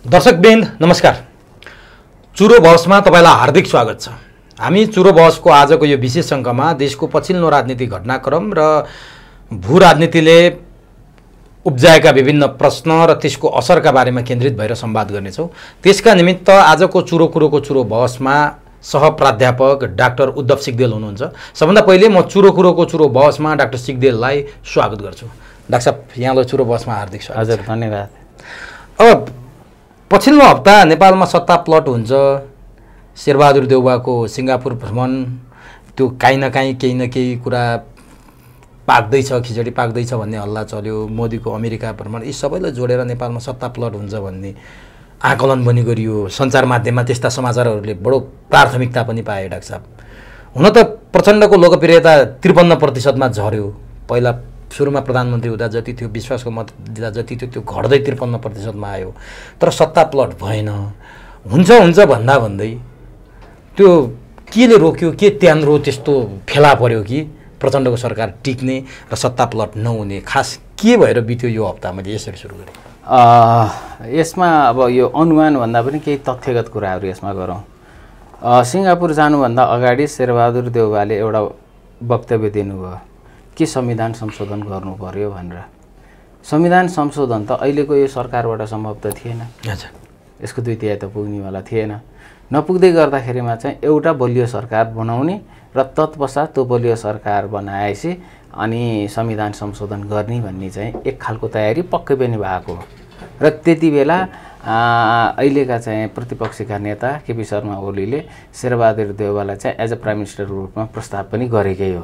दर्शकवृन्द नमस्कार। चुरो बहसमा तपाईलाई हार्दिक स्वागत छ। हामी चुरो बहसको आजको यो विशेष अङ्कमा देशको पछिल्लो राजनीतिक घटनाक्रम र भू राजनीतिले उब्जाएका विभिन्न प्रश्न र त्यसको असरका बारेमा केन्द्रित भएर संवाद गर्नेछौँ। त्यसका निमित्त आजको चुरो कुरोको चुरो बहसमा सहप्राध्यापक डाक्टर उद्धव सिग्देल हुनुहुन्छ। सबभन्दा पहिले म चुरो कुरोको चुरो बहसमा डाक्टर सिग्देललाई स्वागत गर्छु। डाक्टर साहब, यहाँलाई चुरो बहसमा हार्दिक स्वागत। हजुर, धन्यवाद। अब पछिल्लो हप्ता नेपालमा सत्ता प्लट हुन्छ, शेरबहादुर देउवाको सिङ्गापुर भ्रमण, त्यो काहीँ न काहीँ केही न केही कुरा पाक्दैछ, खिचडी पाक्दैछ भन्ने हल्ला चल्यो। मोदीको अमेरिका भ्रमण, यी सबैलाई जोडेर नेपालमा सत्ता प्लट हुन्छ भन्ने आकलन पनि गरियो। सञ्चार माध्यममा त्यस्ता समाचारहरूले बडो प्राथमिकता पनि पाए। डाक्टर साहब, हुन त प्रचण्डको लोकप्रियता 53% झर्यो। पहिला सुरुमा प्रधानमन्त्री हुँदा जति थियो, विश्वासको मत दिँदा जति थियो, त्यो घट्दै 53% आयो। तर सत्ता प्लट भएन। हुन्छ भन्दा भन्दै त्यो केले रोक्यो? के त्यान्द्रो त्यस्तो फेला पर्यो कि प्रचण्डको सरकार टिक्ने र सत्ता प्लट नहुने? खास के भएर बित्यो यो हप्ता? मैले यसरी सुरु गरेँ। यसमा अब यो अनुमान भन्दा पनि केही तथ्यगत कुराहरू यसमा गरौँ। सिङ्गापुर जानुभन्दा अगाडि शेरबहादुर देउवाले एउटा वक्तव्य दिनुभयो कि संविधान संशोधन गर्नु पर्यो भनेर। संविधान संशोधन त अहिलेको यो सरकारबाट सम्भव त थिएन। यसको 2/3 त पुग्नेवाला थिएन। नपुग्दै गर्दाखेरिमा चाहिँ एउटा बलियो सरकार बनाउने र तत्पश्चात त्यो बलियो सरकार बनाएपछि अनि संविधान संशोधन गर्ने भन्ने चाहिँ एक खालको तयारी पक्कै पनि भएको हो। र त्यति बेला अहिलेका चाहिँ प्रतिपक्षका नेता केपी शर्मा ओलीले शेरबहादुर देउवालाई चाहिँ एज अ प्राइम मिनिस्टरको रूपमा प्रस्ताव पनि गरेकै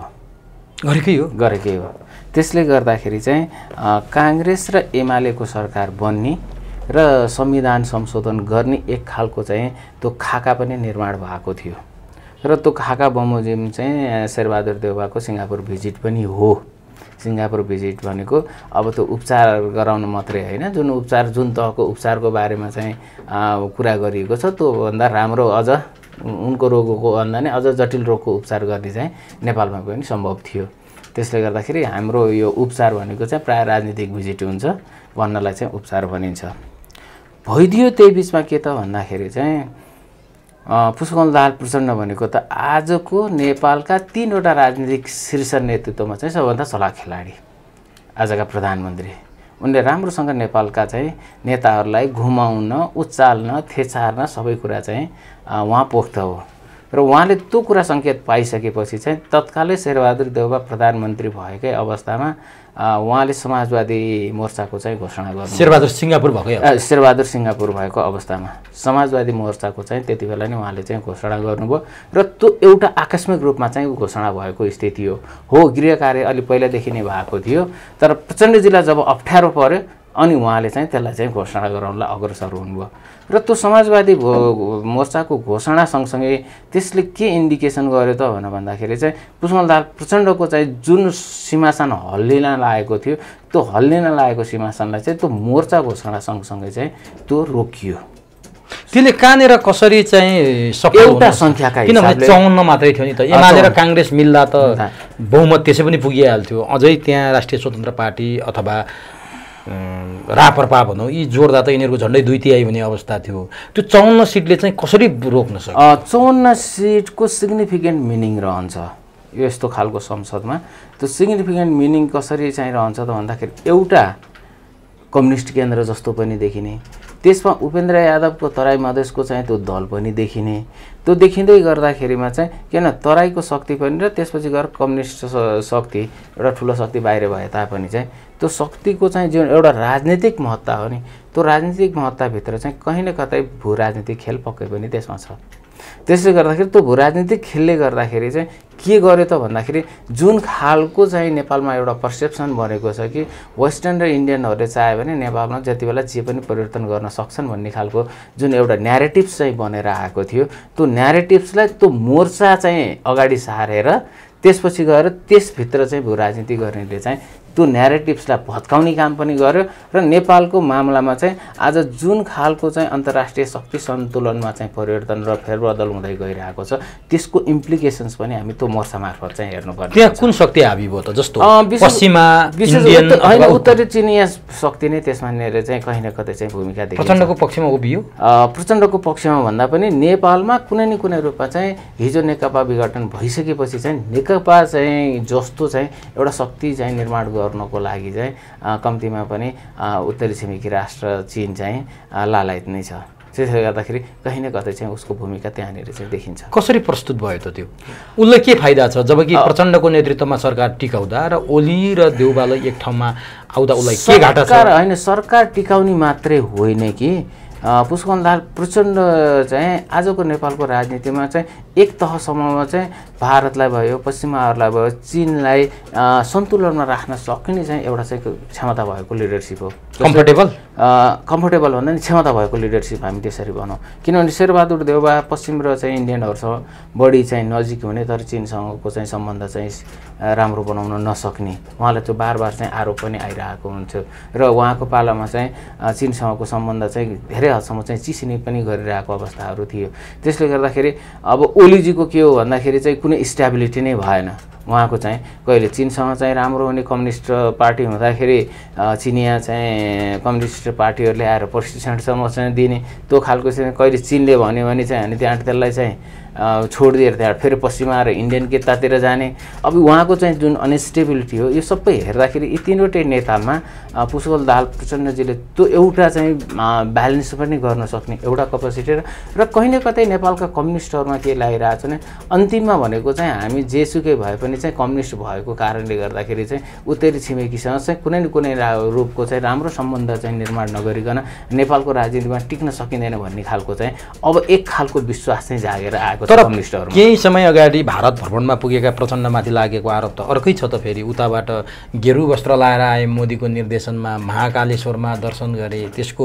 हो। त्यसले गर्दाखेरि चाहिँ काङ्ग्रेस र एमालेको सरकार बन्ने र संविधान संशोधन गर्ने एक खालको चाहिँ त्यो खाका पनि निर्माण भएको थियो। र त्यो खाका बमोजिम चाहिँ शेरबहादुर देउवाको सिङ्गापुर भिजिट पनि हो। सिङ्गापुर भिजिट भनेको अब त्यो उपचार गराउनु मात्रै होइन, जुन तहको उपचारको बारेमा चाहिँ कुरा गरिएको छ त्योभन्दा राम्रो अझ उनको रोगको भन्दा नै अझ जटिल रोगको उपचार गर्ने चाहिँ नेपालमा पनि सम्भव थियो। त्यसले गर्दाखेरि हाम्रो यो उपचार भनेको चाहिँ प्राय राजनीतिक भिजिट हुन्छ भन्नलाई चाहिँ उपचार भनिन्छ। भइदियो त्यही बिचमा के त भन्दाखेरि चाहिँ पुष्पकमल प्रचण्ड भनेको त आजको नेपालका 3वटा राजनीतिक शीर्ष नेतृत्वमा चाहिँ सबभन्दा चलाक खेलाडी, आजका प्रधानमन्त्री। उनले राम्रोसँग नेपालका चाहिँ नेताहरूलाई घुमाउन, उचाल्न, थेचार्न सबै कुरा चाहिँ उहाँ पोख्त हो। र उहाँले त्यो कुरा सङ्केत पाइसकेपछि चाहिँ तत्कालै शेरबहादुर देउवा प्रधानमन्त्री भएकै अवस्थामा उहाँले समाजवादी मोर्चाको चाहिँ घोषणा गर्नु। शेरबहादुर सिङ्गापुर भएको अवस्थामा समाजवादी मोर्चाको चाहिँ त्यति बेला नै उहाँले चाहिँ घोषणा गर्नुभयो। र त्यो एउटा आकस्मिक रूपमा चाहिँ घोषणा भएको स्थिति हो। गृह कार्य अलि पहिलादेखि नै भएको थियो, तर प्रचण्डजीलाई जब अप्ठ्यारो पर्यो अनि उहाँले चाहिँ त्यसलाई चाहिँ घोषणा गराउनलाई अग्रसर हुनुभयो। र त्यो समाजवादी मोर्चाको घोषणा सँगसँगै त्यसले के इन्डिकेसन गर्यो त भन्दाखेरि चाहिँ पुष्पकमल प्रचण्डको चाहिँ जुन सिंहासन हल्लिन लागेको थियो, त्यो हल्लिन लागेको सिंहासनलाई चाहिँ त्यो मोर्चा घोषणा सँगसँगै चाहिँ त्यो रोकियो। त्यसले कहाँनिर कसरी चाहिँ एउटा सङ्ख्याका किनभने 54 मात्रै थियो नि त। एमाले र काङ्ग्रेस मिल्दा त बहुमत त्यसै पनि पुगिहाल्थ्यो। अझै त्यहाँ राष्ट्रिय स्वतन्त्र पार्टी अथवा राप्रपा भनौँ, यी जोड्दा त यिनीहरूको झन्डै 2/3 हुने अवस्था थियो। त्यो 54 सिटले चाहिँ कसरी रोक्न सक्यो? 54 सिटको सिग्निफिकेन्ट मिनिङ रहन्छ यस्तो खालको संसदमा। त्यो सिग्निफिकेन्ट मिनिङ कसरी चाहिँ रहन्छ त भन्दाखेरि एउटा कम्युनिस्ट केन्द्र जस्तो पनि देखिने, त्यसमा उपेन्द्र यादवको तराई मधेसको चाहिँ त्यो दल पनि देखिने। त्यो देखिँदै गर्दाखेरिमा चाहिँ किन तराईको शक्ति पनि र त्यसपछि गएर कम्युनिस्ट शक्ति एउटा ठुलो शक्ति बाहिर भए तापनि चाहिँ त्यो शक्तिको चाहिँ जुन एउटा राजनीतिक महत्त्व हो नि, त्यो राजनीतिक महत्त्वभित्र चाहिँ कहीँ न कतै भू राजनीतिक खेल पक्कै पनि त्यसमा छ। त्यसले गर्दाखेरि त्यो भू राजनीतिक खेलले गर्दाखेरि चाहिँ के गर्यो त भन्दाखेरि जुन खालको चाहिँ नेपालमा एउटा पर्सेप्सन बनेको छ कि वेस्टर्न र इन्डियनहरूले चाह्यो भने नेपालमा जति बेला जे पनि परिवर्तन गर्न सक्छन् भन्ने खालको जुन एउटा न्यारेटिभ्स चाहिँ बनेर आएको थियो, त्यो न्यारेटिभ्सलाई त्यो मोर्चा चाहिँ अगाडि सारेर त्यसपछि गएर त्यसभित्र चाहिँ भू राजनीति गर्नेले चाहिँ त्यो न्यारेटिभ्सलाई भत्काउने काम पनि गर्यो र नेपालको मामलामा चाहिँ आज जुन खालको चाहिँ अन्तर्राष्ट्रिय शक्ति सन्तुलनमा चाहिँ परिवर्तन र फेरबदल हुँदै गइरहेको छ त्यसको इम्प्लिकेसन्स पनि हामी त्यो मोर्चा मार्फत चाहिँ हेर्नुपर्छ। त्यहाँ कुन शक्ति हाबी भयो त? जस्तो पश्चिमा होइन उत्तरी चिनिया शक्ति नै त्यसमा चाहिँ कहीँ न कतै चाहिँ भूमिका देखिन्छ। प्रचण्डको पक्षमा उभियो? प्रचण्डको पक्षमा भन्दा पनि नेपालमा कुनै न कुनै रूपमा चाहिँ हिजो नेकपा विघटन भइसकेपछि चाहिँ नेकपा चाहिँ जस्तो चाहिँ एउटा शक्ति चाहिँ निर्माण गर्नको लागि चाहिँ कम्तीमा पनि उत्तरी छिमेकी राष्ट्र चीन चाहिँ लालायत नै छ। त्यसले गर्दाखेरि कहीँ न कतै चाहिँ उसको भूमिका त्यहाँनिर चाहिँ देखिन्छ। कसरी प्रस्तुत भयो त त्यो? उसलाई के फाइदा छ जबकि प्रचण्डको नेतृत्वमा सरकार टिकाउँदा र ओली र देउबालाई एक ठाउँमा आउँदा उसलाई के घाटा छ? होइन, सरकार टिकाउने मात्रै होइन कि पुष्पकमल दाहाल प्रचण्ड चाहिँ आजको नेपालको राजनीतिमा चाहिँ एक तहसम्ममा चाहिँ भारतलाई भयो, पश्चिमाहरूलाई भयो, चीनलाई सन्तुलनमा राख्न सक्ने चाहिँ एउटा चाहिँ क्षमता भएको लिडरसिप हो। कम्फर्टेबल भन्दा नि क्षमता भएको लिडरसिप हामी त्यसरी भनौँ। किनभने शेरबहादुर देउबा पश्चिम र चाहिँ इन्डियनहरूसँग बढी चाहिँ नजिक हुने तर चीनसँगको चाहिँ सम्बन्ध चाहिँ राम्रो बनाउन नसक्ने, उहाँलाई त्यो बार चाहिँ आरोप पनि आइरहेको हुन्थ्यो र उहाँको पालामा चाहिँ चीनसँगको सम्बन्ध चाहिँ धेरै हदसम्म चाहिँ चिसिने पनि गरिरहेको अवस्थाहरू थियो। त्यसले गर्दाखेरि अब ओलीजीको के हो भन्दाखेरि चाहिँ कुनै स्टेबिलिटी नै भएन। उहाँको चाहिँ कहिले चीनसँग चाहिँ राम्रो हुने कम्युनिस्ट पार्टी हुँदाखेरि चिनिया चाहिँ कम्युनिस्ट पार्टीहरूले आएर प्रशिक्षणसम्म चाहिँ दिने त्यो खालको चाहिँ कहिले चीनले भन्यो भने चाहिँ हामी त्यहाँ त्यसलाई चाहिँ छोडिदिएर त्यहाँ फेरि पश्चिमा र इन्डियन केतातिर जाने। अब उहाँको चाहिँ जुन अनस्टेबिलिटी हो यो सबै हेर्दाखेरि यी तीनवटै नेतामा पुष्पकमल दाहाल प्रचण्डजीले त्यो एउटा चाहिँ ब्यालेन्स पनि गर्न सक्ने एउटा कपेसिटी र कहीँ न कतै नेपालका कम्युनिस्टहरूमा के लागिरहेको छ भने अन्तिममा भनेको चाहिँ हामी जेसुकै भए पनि चाहिँ कम्युनिस्ट भएको कारणले गर्दाखेरि चाहिँ उत्तरी छिमेकीसँग चाहिँ कुनै न कुनै रूपको चाहिँ राम्रो सम्बन्ध चाहिँ निर्माण नगरिकन नेपालको राजनीतिमा टिक्न सकिँदैन भन्ने खालको चाहिँ अब एक खालको विश्वास चाहिँ जागेर आएको। तर केही समय अगाडि भारत भ्रमणमा पुगेका प्रचण्डमाथि लागेको आरोप त अर्कै छ त। फेरि उताबाट गेरु वस्त्र लाएर आए, मोदीको निर्देशनमा महाकालेश्वरमा दर्शन गरे,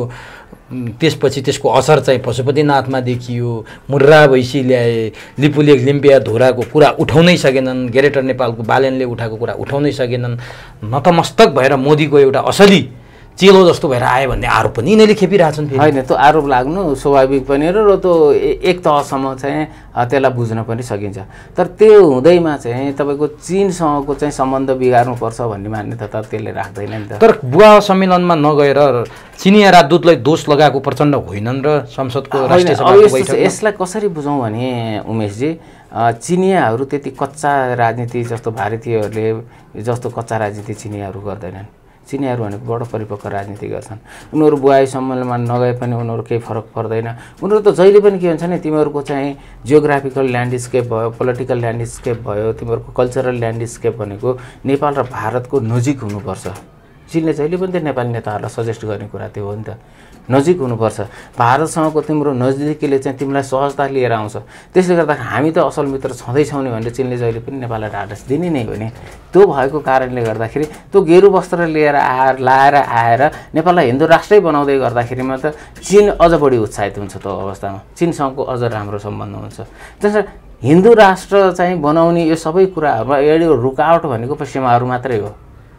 त्यसपछि त्यसको असर चाहिँ पशुपतिनाथमा देखियो, मुर्रा भैँसी ल्याए, लिपुलेक लिम्पिया धुराको कुरा उठाउनै सकेनन्, ग्रेटर नेपालको बालेनले उठाएको कुरा उठाउनै सकेनन्, नतमस्तक भएर मोदीको एउटा असली चेलो जस्तो भएर आयो भन्ने आरोप पनि यिनीहरूले खेपिरहेछन्। होइन, त्यो आरोप लाग्नु स्वाभाविक पनि र त्यो एक तहसम्म चाहिँ त्यसलाई बुझ्न पनि सकिन्छ। तर त्यो हुँदैमा चाहिँ तपाईँको चीनसँगको चाहिँ सम्बन्ध बिगार्नुपर्छ भन्ने मान्यता त त्यसले राख्दैन नि त। तर बुवा सम्मेलनमा नगएर चिनिया राजदूतलाई दोष लगाएको प्रचण्ड होइनन् र संसदको राष्ट्रिय सभाको बैठकमा। यसलाई कसरी बुझौँ भने उमेशजी, चिनियाहरू त्यति कच्चा राजनीति जस्तो भारतीयहरूले जस्तो कच्चा राजनीति चिनियाहरू गर्दैनन्। चिनियाहरू भनेको बडो परिपक्व राजनीति गर्छन्। उनीहरू बुवाई सम्मेलनमा नगए पनि उनीहरू केही फरक पर्दैन। उनीहरू त जहिले पनि के भन्छ नि, तिमीहरूको चाहिँ जियोग्राफिकल ल्यान्डस्केप भयो, पोलिटिकल ल्यान्डस्केप भयो, तिमीहरूको कल्चरल ल्यान्डस्केप भनेको नेपाल र भारतको नजिक हुनुपर्छ। चीनले जहिले पनि त नेपाली नेताहरूलाई सजेस्ट गर्ने कुरा त्यो हो नि त, नजिक हुनुपर्छ। भारतसँगको तिम्रो नजिकीले चाहिँ तिमीलाई सहजता लिएर आउँछ। त्यसले गर्दा हामी त असल मित्र छँदैछौँ नि भनेर चीनले जहिले पनि नेपाललाई ढाडस दिने नै हो नि। त्यो भएको कारणले गर्दाखेरि त्यो गेरु वस्त्र लिएर लाएर आएर नेपाललाई हिन्दू राष्ट्रै बनाउँदै गर्दाखेरिमा त चीन अझ बढी उत्साहित हुन्छ। त्यो अवस्थामा चीनसँगको अझ राम्रो सम्बन्ध हुन्छ। त्यसैले हिन्दू राष्ट्र चाहिँ बनाउने यो सबै कुराहरूमा यो रुकावट भनेको पश्चिमाहरू मात्रै हो,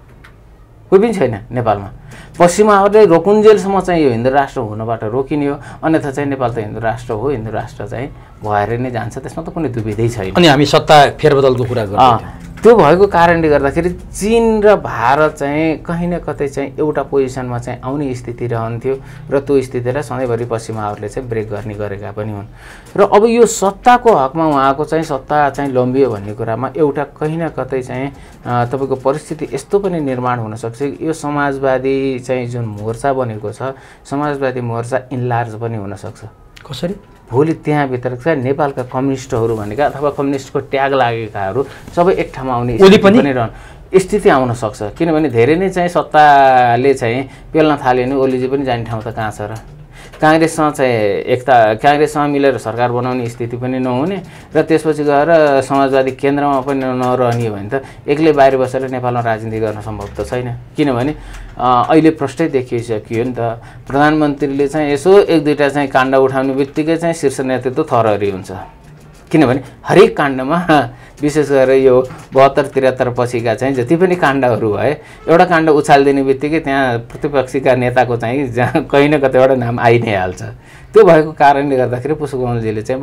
कोही पनि छैन नेपालमा। पश्चिमाहरूले रोकुन्जेलसम्म चाहिँ यो हिन्दू राष्ट्र हुनबाट रोकिने हो, अन्यथा चाहिँ नेपाल त हिन्दू राष्ट्र हो, हिन्दू राष्ट्र चाहिँ भएर नै जान्छ, त्यसमा त कुनै दुविधै छैन। अनि हामी सत्ता फेरबदलको कुरा गर्छौँ। त्यो भएको कारणले गर्दाखेरि चीन र भारत चाहिँ कहीँ न कतै चाहिँ एउटा पोजिसनमा चाहिँ आउने स्थिति रहन्थ्यो र त्यो स्थितिलाई सधैँभरि पश्चिमाहरूले चाहिँ ब्रेक गर्ने गरेका पनि हुन्। र अब यो सत्ताको हकमा उहाँको चाहिँ सत्ता चाहिँ लम्बियो भन्ने कुरामा एउटा कहीँ न कतै चाहिँ तपाईँको परिस्थिति यस्तो पनि निर्माण हुनसक्छ। यो समाजवादी चाहिँ जुन मोर्चा बनेको छ, समाजवादी मोर्चा इन्लार्ज पनि हुनसक्छ। कसरी? भोलि त्यहाँभित्र चाहिँ नेपालका कम्युनिस्टहरू भनेका अथवा कम्युनिस्टको ट्याग लागेकाहरू सबै एक ठाउँमा आउने स्थिति आउन सक्छ। किनभने धेरै नै चाहिँ सत्ताले चाहिँ पेल्न थाल्यो भने ओलीजी पनि जाने ठाउँ त कहाँ छ र। काङ्ग्रेससँग चाहिँ काङ्ग्रेससँग मिलेर सरकार बनाउने स्थिति पनि नहुने र त्यसपछि गएर समाजवादी केन्द्रमा पनि नरहने भने त एक्लै बाहिर बसेर नेपालमा राजनीति गर्न सम्भव त छैन। किनभने अहिले प्रष्टै देखिसक्यो नि त, प्रधानमन्त्रीले चाहिँ यसो एक दुईवटा चाहिँ काण्ड उठाउने बित्तिकै चाहिँ शीर्ष नेतृत्व थरहरी हुन्छ। किनभने हरेक काण्डमा विशेष गरेर यो 72-73 पछिका चाहिँ जति पनि काण्डहरू भए एउटा काण्ड उछालिदिने बित्तिकै त्यहाँ प्रतिपक्षीका नेताको चाहिँ जहाँ कहीँ न कतैबाट नाम आइ नै हाल्छ। त्यो भएको कारणले गर्दाखेरि पुष्पकमलजीले चाहिँ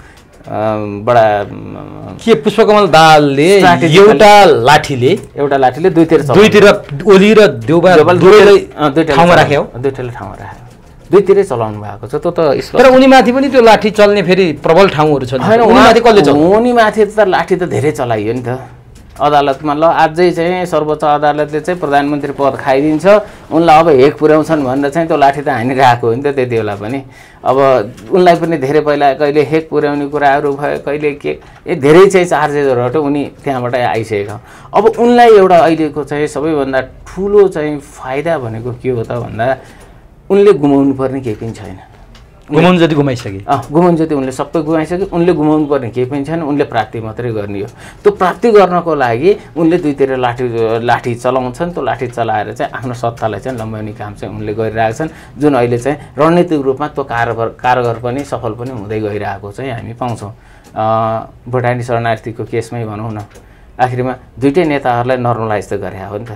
बडा के पुष्पकमल दाहालले एउटा लाठीले दुईतिर ओली र देउबा दुईटै ठाउँमा राख्यो, दुईतिरै चलाउनु भएको छ। त्यो त तर उनीमाथि पनि त्यो लाठी चल्ने फेरि प्रबल ठाउँहरू छन्। उनीमाथि कसले चल्छ? उनीमाथि त लाठी त धेरै चलाइयो नि त अदालतमा। ल अझै चाहिँ सर्वोच्च अदालतले चाहिँ प्रधानमन्त्री पद खाइदिन्छ, उनलाई अब हेक पुर्याउँछन् भनेर चाहिँ त्यो लाठी त हानिरहेको हो नि त त्यति बेला पनि। अब उनलाई पनि धेरै पहिला कहिले हेक पुर्याउने कुराहरू भयो, कहिले के धेरै चाहिँ चार्जेसबाट उनी त्यहाँबाट आइसकेका। अब उनलाई एउटा अहिलेको चाहिँ सबैभन्दा ठुलो चाहिँ फाइदा भनेको के हो त भन्दा उनले गुमाउनु पर्ने केही पनि छैन। गुमाउनु जति गुमाइसके, गुमाउनु जति उनले सबै गुमाइसके। उनले गुमाउनु पर्ने केही पनि छैन, उनले प्राप्ति मात्रै गर्ने हो। त्यो प्राप्ति गर्नको लागि उनले दुईतिर लाठी चलाउँछन्। त्यो लाठी चलाएर चाहिँ आफ्नो सत्तालाई चाहिँ लम्ब्याउने काम चाहिँ उनले गरिरहेका छन्, जुन अहिले चाहिँ रणनीतिक रूपमा त्यो कारगर पनि सफल पनि हुँदै गइरहेको चाहिँ हामी पाउँछौँ। भुटानी शरणार्थीको केसमै भनौँ न, आखिरमा दुईटै नेताहरूलाई नर्मलाइज त गरे हो नि त,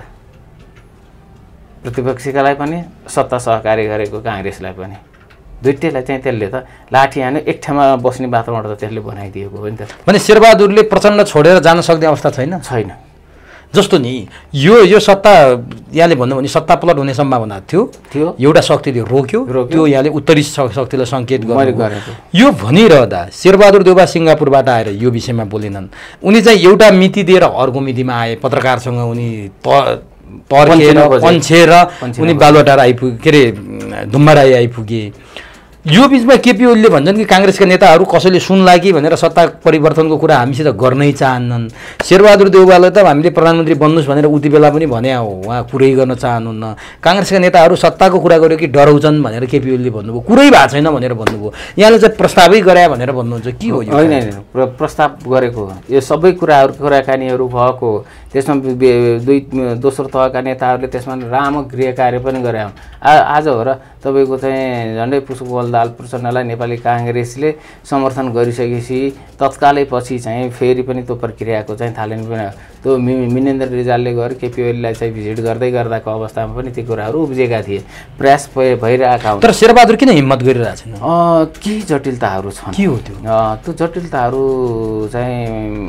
प्रतिपक्षीकालाई पनि सत्ता सहकारी गरेको काङ्ग्रेसलाई पनि। दुईटैलाई चाहिँ त्यसले त लाठी हान्यो, एक ठाउँमा बस्ने वातावरण त त्यसले बनाइदिएको हो नि त। भने शेरबहादुरले प्रचण्ड छोडेर जान सक्ने अवस्था छैन? जस्तो नि यो सत्ता यहाँले भन्नु भने सत्ता पलट हुने सम्भावना थियो, एउटा शक्तिले रोक्यो, त्यो यहाँले उत्तरी शक्तिलाई सङ्केत गर्यो। यो भनिरहँदा शेरबहादुर देउबा सिङ्गापुरबाट आएर यो विषयमा बोलेनन्। उनी चाहिँ एउटा मिति दिएर अर्को मितिमा आए, पत्रकारसँग उनी पर्खेर पन्छेर उनी बालुवाटार आइपुगे, के अरे धुम्बाराई आइपुगे। यो बिचमा केपी ओलीले भन्छन् कि काङ्ग्रेसका नेताहरू कसैले सुन्ला कि भनेर सत्ता परिवर्तनको कुरा हामीसित गर्नै चाहन्नन्। शेरबहादुर देउवालाई त हामीले प्रधानमन्त्री बन्नुहोस् भनेर उति बेला पनि भने हो, उहाँ कुरै गर्न चाहनुहुन्न। काङ्ग्रेसका नेताहरू सत्ताको कुरा गर्यो कि डराउँछन् भनेर केपी ओलीले भन्नुभयो, कुरै भएको छैन भनेर भन्नुभयो। यहाँले चाहिँ प्रस्तावै गरे भनेर भन्नुहुन्छ, के हो यो? होइन, प्रस्ताव गरेको यो सबै कुराकानीहरू भएको, त्यसमा दोस्रो तहका नेताहरूले त्यसमा लामो गृह कार्य पनि गरे। आज हो र तपाईँको चाहिँ झन्डै पुष्पकमल दाहाल प्रचण्डलाई नेपाली काङ्ग्रेसले समर्थन गरिसकेपछि तत्कालै पछि चाहिँ फेरि पनि त्यो प्रक्रियाको चाहिँ थालनी पनि त्यो मिनेन्द्र रिजालले गएर केपी ओलीलाई चाहिँ भिजिट गर्दै गर्दाको अवस्थामा पनि ती कुराहरू उब्जेका थिए, प्रयास भइरहेका हुन्। तर शेरबहादुर किन हिम्मत गरिरहेको छैन? केही जटिलताहरू छन्। के हो त्यो जटिलताहरू चाहिँ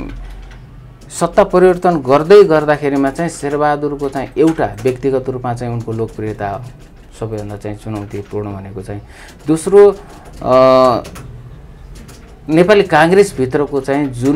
सत्ता परिवर्तन गर्दै गर्दाखेरिमा चाहिँ शेरबहादुरको चाहिँ एउटा व्यक्तिगत रूपमा चाहिँ उनको लोकप्रियता सबैभन्दा चाहिँ चुनौतीपूर्ण भनेको चाहिँ। दोस्रो नेपाली काङ्ग्रेसभित्रको चाहिँ जुन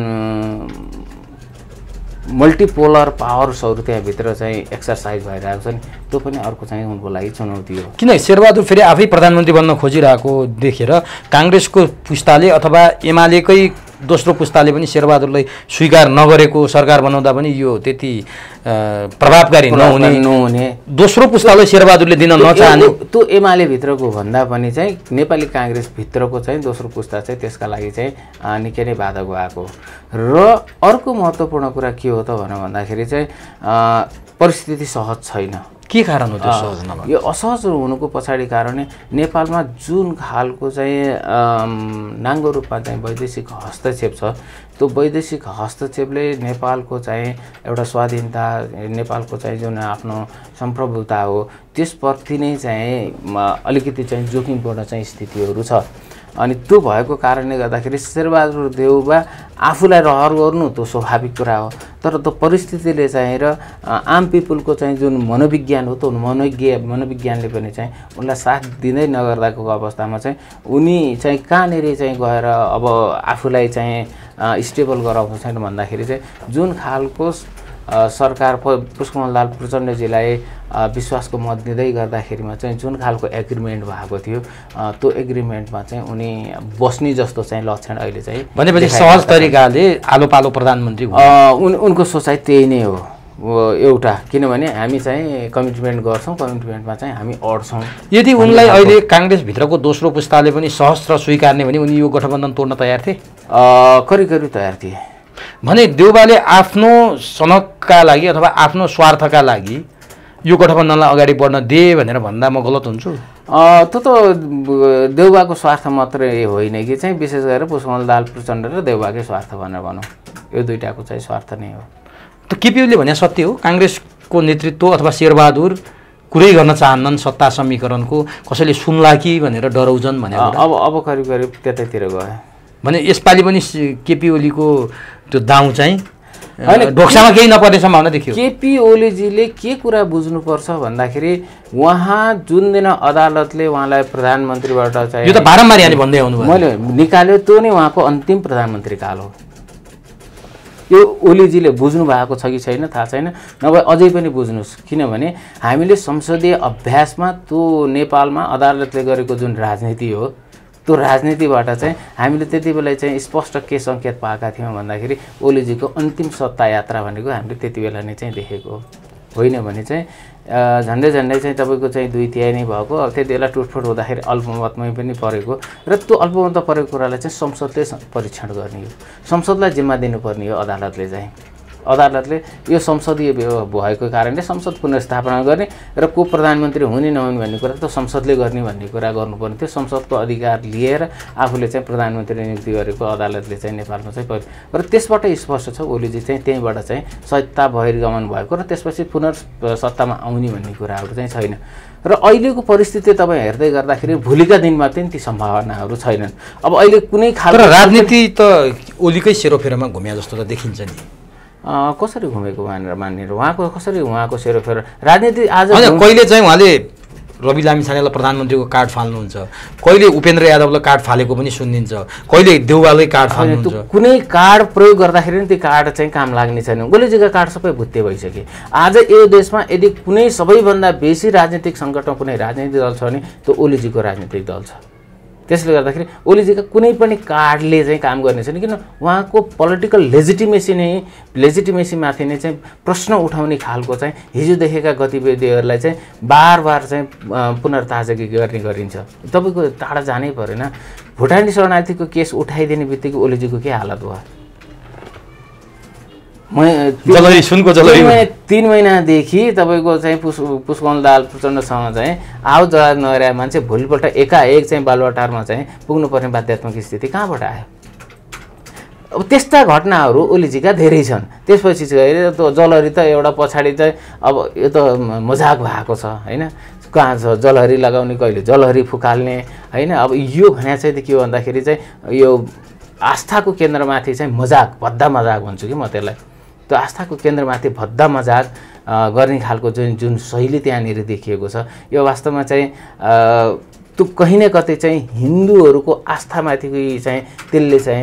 मल्टिपोलर पावर्सहरू त्यहाँभित्र चाहिँ एक्सर्साइज भइरहेको छ नि, त्यो पनि अर्को चाहिँ उनको लागि चुनौती हो। किन शेरबहादुर फेरि आफै प्रधानमन्त्री बन्न खोजिरहेको देखेर काङ्ग्रेसको पुस्ताले अथवा एमालेकै दोस्रो पुस्ताले पनि शेरबहादुरलाई स्वीकार नगरेको सरकार बनाउँदा पनि यो त्यति प्रभावकारी नहुने दोस्रो पुस्तालाई शेरबहादुरले दिन नचाहने, त्यो एमाले भित्रको भन्दा पनि चाहिँ नेपाली काङ्ग्रेस भित्रको चाहिँ दोस्रो पुस्ता चाहिँ त्यसका लागि चाहिँ निकै नै बाधक भएको। र अर्को महत्त्वपूर्ण कुरा के हो त भन्दाखेरि चाहिँ परिस्थिति सहज छैन। के कारण हो त्यो सहज नभएको? यो असहज हुनुको पछाडि कारण नेपालमा जुन खालको चाहिँ नाङ्गो रूपमा चाहिँ वैदेशिक हस्तक्षेप छ, त्यो वैदेशिक हस्तक्षेपले नेपालको चाहिँ एउटा स्वाधीनता, नेपालको चाहिँ जुन आफ्नो सम्प्रभुता हो त्यसप्रति नै चाहिँ अलिकति चाहिँ जोखिमपूर्ण चाहिँ स्थितिहरू छ। अनि त्यो भएको कारणले गर्दाखेरि शेरबहादुर देउबा आफूलाई रहर गर्नु त्यो स्वाभाविक कुरा हो, तर त्यो परिस्थितिले चाहिँ र आम पिपुलको चाहिँ जुन मनोविज्ञान हो त्यो मनोविज्ञानले पनि चाहिँ उनलाई साथ दिँदै नगर्दाको अवस्थामा चाहिँ उनी चाहिँ कहाँनिर चाहिँ गएर अब आफूलाई चाहिँ स्टेबल गराउँछन् भन्दाखेरि चाहिँ जुन खालको सरकार पुष्पकमल दाहाल प्रचण्डजीलाई विश्वासको मत दिँदै गर्दाखेरिमा चाहिँ जुन खालको एग्रिमेन्ट भएको थियो त्यो एग्रिमेन्टमा चाहिँ उनी बस्ने जस्तो चाहिँ लक्षण अहिले चाहिँ भनेपछि सहज तरिकाले आलो पालो प्रधानमन्त्री उनको सोचाइ त्यही नै हो एउटा। किनभने हामी चाहिँ कमिटमेन्ट गर्छौँ, कमिटमेन्टमा चाहिँ हामी अड्छौँ। यदि उनलाई अहिले काङ्ग्रेसभित्रको दोस्रो पुस्ताले पनि सहस्र स्वीकार्ने भने उनी यो गठबन्धन तोड्न तयार थिए? करिब तयार थिए। भने देउबाले आफ्नो सनकका लागि अथवा आफ्नो स्वार्थका लागि यो गठबन्धनलाई अगाडि बढ्न दे भनेर भन्दा म गलत हुन्छु? त्यो त देउबाको स्वार्थ मात्रै होइन कि चाहिँ विशेष गरेर पुष्पकमल दाहाल प्रचण्ड र देउबाकै स्वार्थ भनेर भनौँ, यो दुईटाको चाहिँ स्वार्थ नै हो। त केपी ओलीले भने सत्य हो, काङ्ग्रेसको नेतृत्व अथवा शेरबहादुर कुरै गर्न चाहन्नन् सत्ता समीकरणको, कसैले सुन्ला कि भनेर डराउँछन् भने अब करिब करिब त्यतैतिर गयो भने यसपालि पनि केपी ओलीको त्यो दाउ चाहिँ ढोक्सामा केही नपर्ने सम्भावना देखियो। केपी ओलीजीले के कुरा बुझ्नुपर्छ भन्दाखेरि उहाँ जुन दिन अदालतले उहाँलाई प्रधानमन्त्रीबाट चाहिँ यो त बारम्बार यहाँले भन्दै आउनु भयो मैले निकाल्यो, त्यो नै उहाँको अन्तिम प्रधानमन्त्री काल हो। यो ओलीजीले बुझ्नु भएको छ कि छैन थाहा छैन, नभए अझै पनि बुझ्नुहोस्। किनभने हामीले संसदीय अभ्यासमा त्यो नेपालमा अदालतले गरेको जुन राजनीति हो, त्यो राजनीतिबाट चाहिँ हामीले त्यति बेला चाहिँ स्पष्ट के सङ्केत पाएका थियौँ भन्दाखेरि ओलीजीको अन्तिम सत्ता यात्रा भनेको हामीले त्यति बेला नै चाहिँ देखेको होइन भने चाहिँ झन्डै चाहिँ तपाईँको चाहिँ 2/3 नै भएको। अब त्यति बेला टुटफुट हुँदाखेरि अल्पमतमै पनि परेको र त्यो अल्पमतमा परेको कुरालाई चाहिँ संसदले परीक्षण गर्ने हो, संसदलाई जिम्मा दिनुपर्ने हो अदालतले चाहिँ। अदालतले यो संसदीय भएको कारणले संसद पुनर्स्थापना गर्ने र को प्रधानमन्त्री हुने नहुने भन्ने कुरा त संसदले गर्ने भन्ने कुरा गर्नुपर्ने थियो। संसदको अधिकार लिएर आफूले चाहिँ प्रधानमन्त्री नियुक्ति गरेको अदालतले चाहिँ नेपालमा चाहिँ र त्यसबाट स्पष्ट छ ओलीजी चाहिँ त्यहीँबाट चाहिँ सत्ता बहिर्गमन भएको र त्यसपछि पुनर्सत्तामा आउने भन्ने कुराहरू चाहिँ छैन। र अहिलेको परिस्थिति तपाईँ हेर्दै गर्दाखेरि भोलिका दिनमा पनि ती सम्भावनाहरू छैनन्। अब अहिले कुनै खालको राजनीति त ओलीकै सेरोफेरोमा घुम्या जस्तो त देखिन्छ नि। कसरी घुमेको भनेर मान्ने उहाँको कसरी उहाँको सेरोफेरो राजनीति आज कहिले चाहिँ उहाँले रवि लामिछानेलाई प्रधानमन्त्रीको कार्ड फाल्नुहुन्छ, कहिले उपेन्द्र यादवलाई कार्ड फालेको पनि सुनिन्छ, कहिले देउवालाई कार्ड फाल्नुहुन्छ। कुनै कार्ड प्रयोग गर्दाखेरि नि त्यो कार्ड चाहिँ काम लाग्ने छैन। ओलीजीका कार्ड सबै भुत्ते भइसके। आज यो देशमा यदि कुनै सबैभन्दा बेसी राजनीतिक सङ्कटमा कुनै राजनीतिक दल छ भने त्यो ओलीजीको राजनीतिक दल छ। त्यसले गर्दाखेरि ओलीजीका कुनै पनि कार्डले चाहिँ काम गर्ने छैन, किन उहाँको पोलिटिकल लेजिटिमेसीमाथि नै चाहिँ प्रश्न उठाउने खालको चाहिँ हिजो देखेका गतिविधिहरूलाई चाहिँ बार चाहिँ पुनर्ताजगी गर्ने गरिन्छ। तपाईँको टाढा जानै परेन, भुटानी शरणार्थीको केस उठाइदिने बित्तिकै ओलीजीको के हालत भयो। 3 महिनादेखि तपाईँको चाहिँ पुष्पकमल दाहाल प्रचण्डसँग चाहिँ आवाज जवाब नगरेका मान्छे भोलिपल्ट एकाएक चाहिँ बालुवाटारमा चाहिँ पुग्नुपर्ने बाध्यात्मक स्थिति कहाँबाट आयो। अब त्यस्ता घटनाहरू ओलीजीका धेरै छन्। त्यसपछि चाहिँ त्यो जलहरी त एउटा पछाडि चाहिँ अब यो त मजाक भएको छ होइन, कहाँ छ जलहरी लगाउने, कहिले जलहरी फुकाल्ने होइन। अब यो भने चाहिँ के हो भन्दाखेरि चाहिँ यो आस्थाको केन्द्रमाथि चाहिँ मजाक, भद्दा मजाक भन्छु कि म त्यसलाई। त्यो आस्थाको केन्द्रमाथि भद्दा मजाक गर्ने खालको जुन शैली त्यहाँनिर देखिएको छ, यो वास्तवमा चाहिँ त्यो कहीँ न कतै चाहिँ हिन्दूहरूको आस्थामाथि चाहिँ त्यसले चाहिँ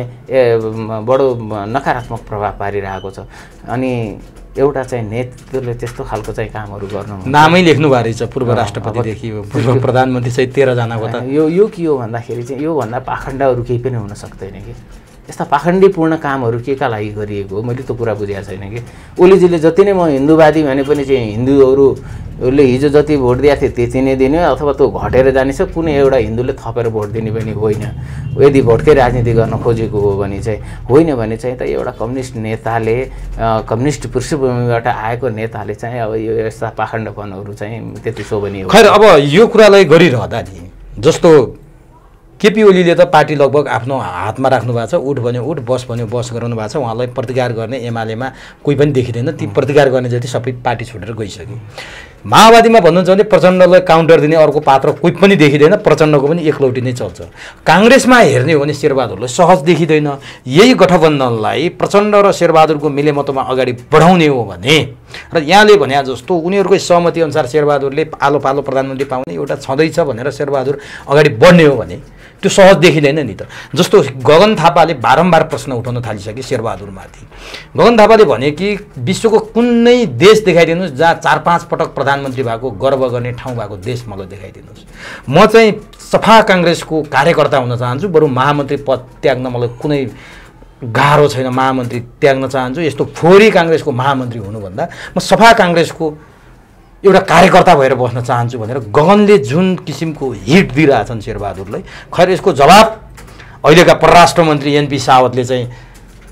बडो नकारात्मक प्रभाव पारिरहेको छ। अनि एउटा चाहिँ नेतृत्वले त्यस्तो खालको चाहिँ कामहरू गर्नु, नामै लेख्नु भएको रहेछ पूर्व राष्ट्रपतिदेखि पूर्व प्रधानमन्त्री चाहिँ 13 जनाको त यो के हो भन्दाखेरि चाहिँ योभन्दा पाखण्डहरू केही पनि हुन सक्दैन कि। यस्ता पाखण्डीपूर्ण कामहरू केका लागि गरिएको हो मैले त कुरा बुझेको छैन कि। ओलीजीले जति नै म हिन्दूवादी भने पनि चाहिँ हिन्दूहरूले हिजो जति भोट दिएको थियो त्यति नै दिने अथवा त्यो घटेर जानेछ, कुनै एउटा हिन्दूले थपेर भोट दिने पनि होइन। यदि भोटकै राजनीति गर्न खोजेको हो भने चाहिँ होइन भने चाहिँ त एउटा कम्युनिस्ट नेताले कम्युनिस्ट पृष्ठभूमिबाट आएको नेताले चाहिँ अब यो यस्ता पाखण्डपनहरू चाहिँ त्यति शोभनीय हो। खैर अब यो कुरालाई गरिरहँदा नि जस्तो केपी ओलीले त पार्टी लगभग आफ्नो हातमा राख्नु भएको छ, उठ भन्यो उठ, बस भन्यो बस गराउनु भएको छ। उहाँलाई प्रतिकार गर्ने एमालेमा कोही पनि देखिँदैन, ती प्रतिकार गर्ने जति सबै पार्टी छोडेर गइसक्यो। माओवादीमा भन्नुहुन्छ भने प्रचण्डलाई काउन्टर दिने अर्को पात्र कोही पनि देखिँदैन, प्रचण्डको पनि एकलौटी नै चल्छ। काङ्ग्रेसमा हेर्ने हो भने शेरबहादुरलाई सहज देखिँदैन। यही गठबन्धनलाई प्रचण्ड र शेरबहादुरको मिलेमतोमा अगाडि बढाउने हो भने र यहाँले भने जस्तो उनीहरूकै सहमति अनुसार शेरबहादुरले पालो पालो प्रधानमन्त्री पाउने एउटा छँदैछ भनेर शेरबहादुर अगाडि बढ्ने हो भने त्यो सहज देखिँदैन नि त। जस्तो गगन थापाले बारम्बार प्रश्न उठाउन थालिसके शेरबहादुरमाथि। गगन थापाले भने कि विश्वको कुनै देश देखाइदिनुहोस् जहाँ 4-5 पटक प्रधानमन्त्री भएको गर्व गर्ने ठाउँ भएको देश मलाई देखाइदिनुहोस्। म चाहिँ सफा काङ्ग्रेसको कार्यकर्ता हुन चाहन्छु, बरु महामन्त्री पद त्याग्न मलाई कुनै गाह्रो छैन, महामन्त्री त्याग्न चाहन्छु। यस्तो फोहोरी काङ्ग्रेसको महामन्त्री हुनुभन्दा म सफा काङ्ग्रेसको एउटा कार्यकर्ता भएर बस्न चाहन्छु भनेर गगनले जुन किसिमको हिट दिइरहेछन् शेरबहादुरलाई, खैर यसको जवाब अहिलेका परराष्ट्र मन्त्री एनपी सावतले चाहिँ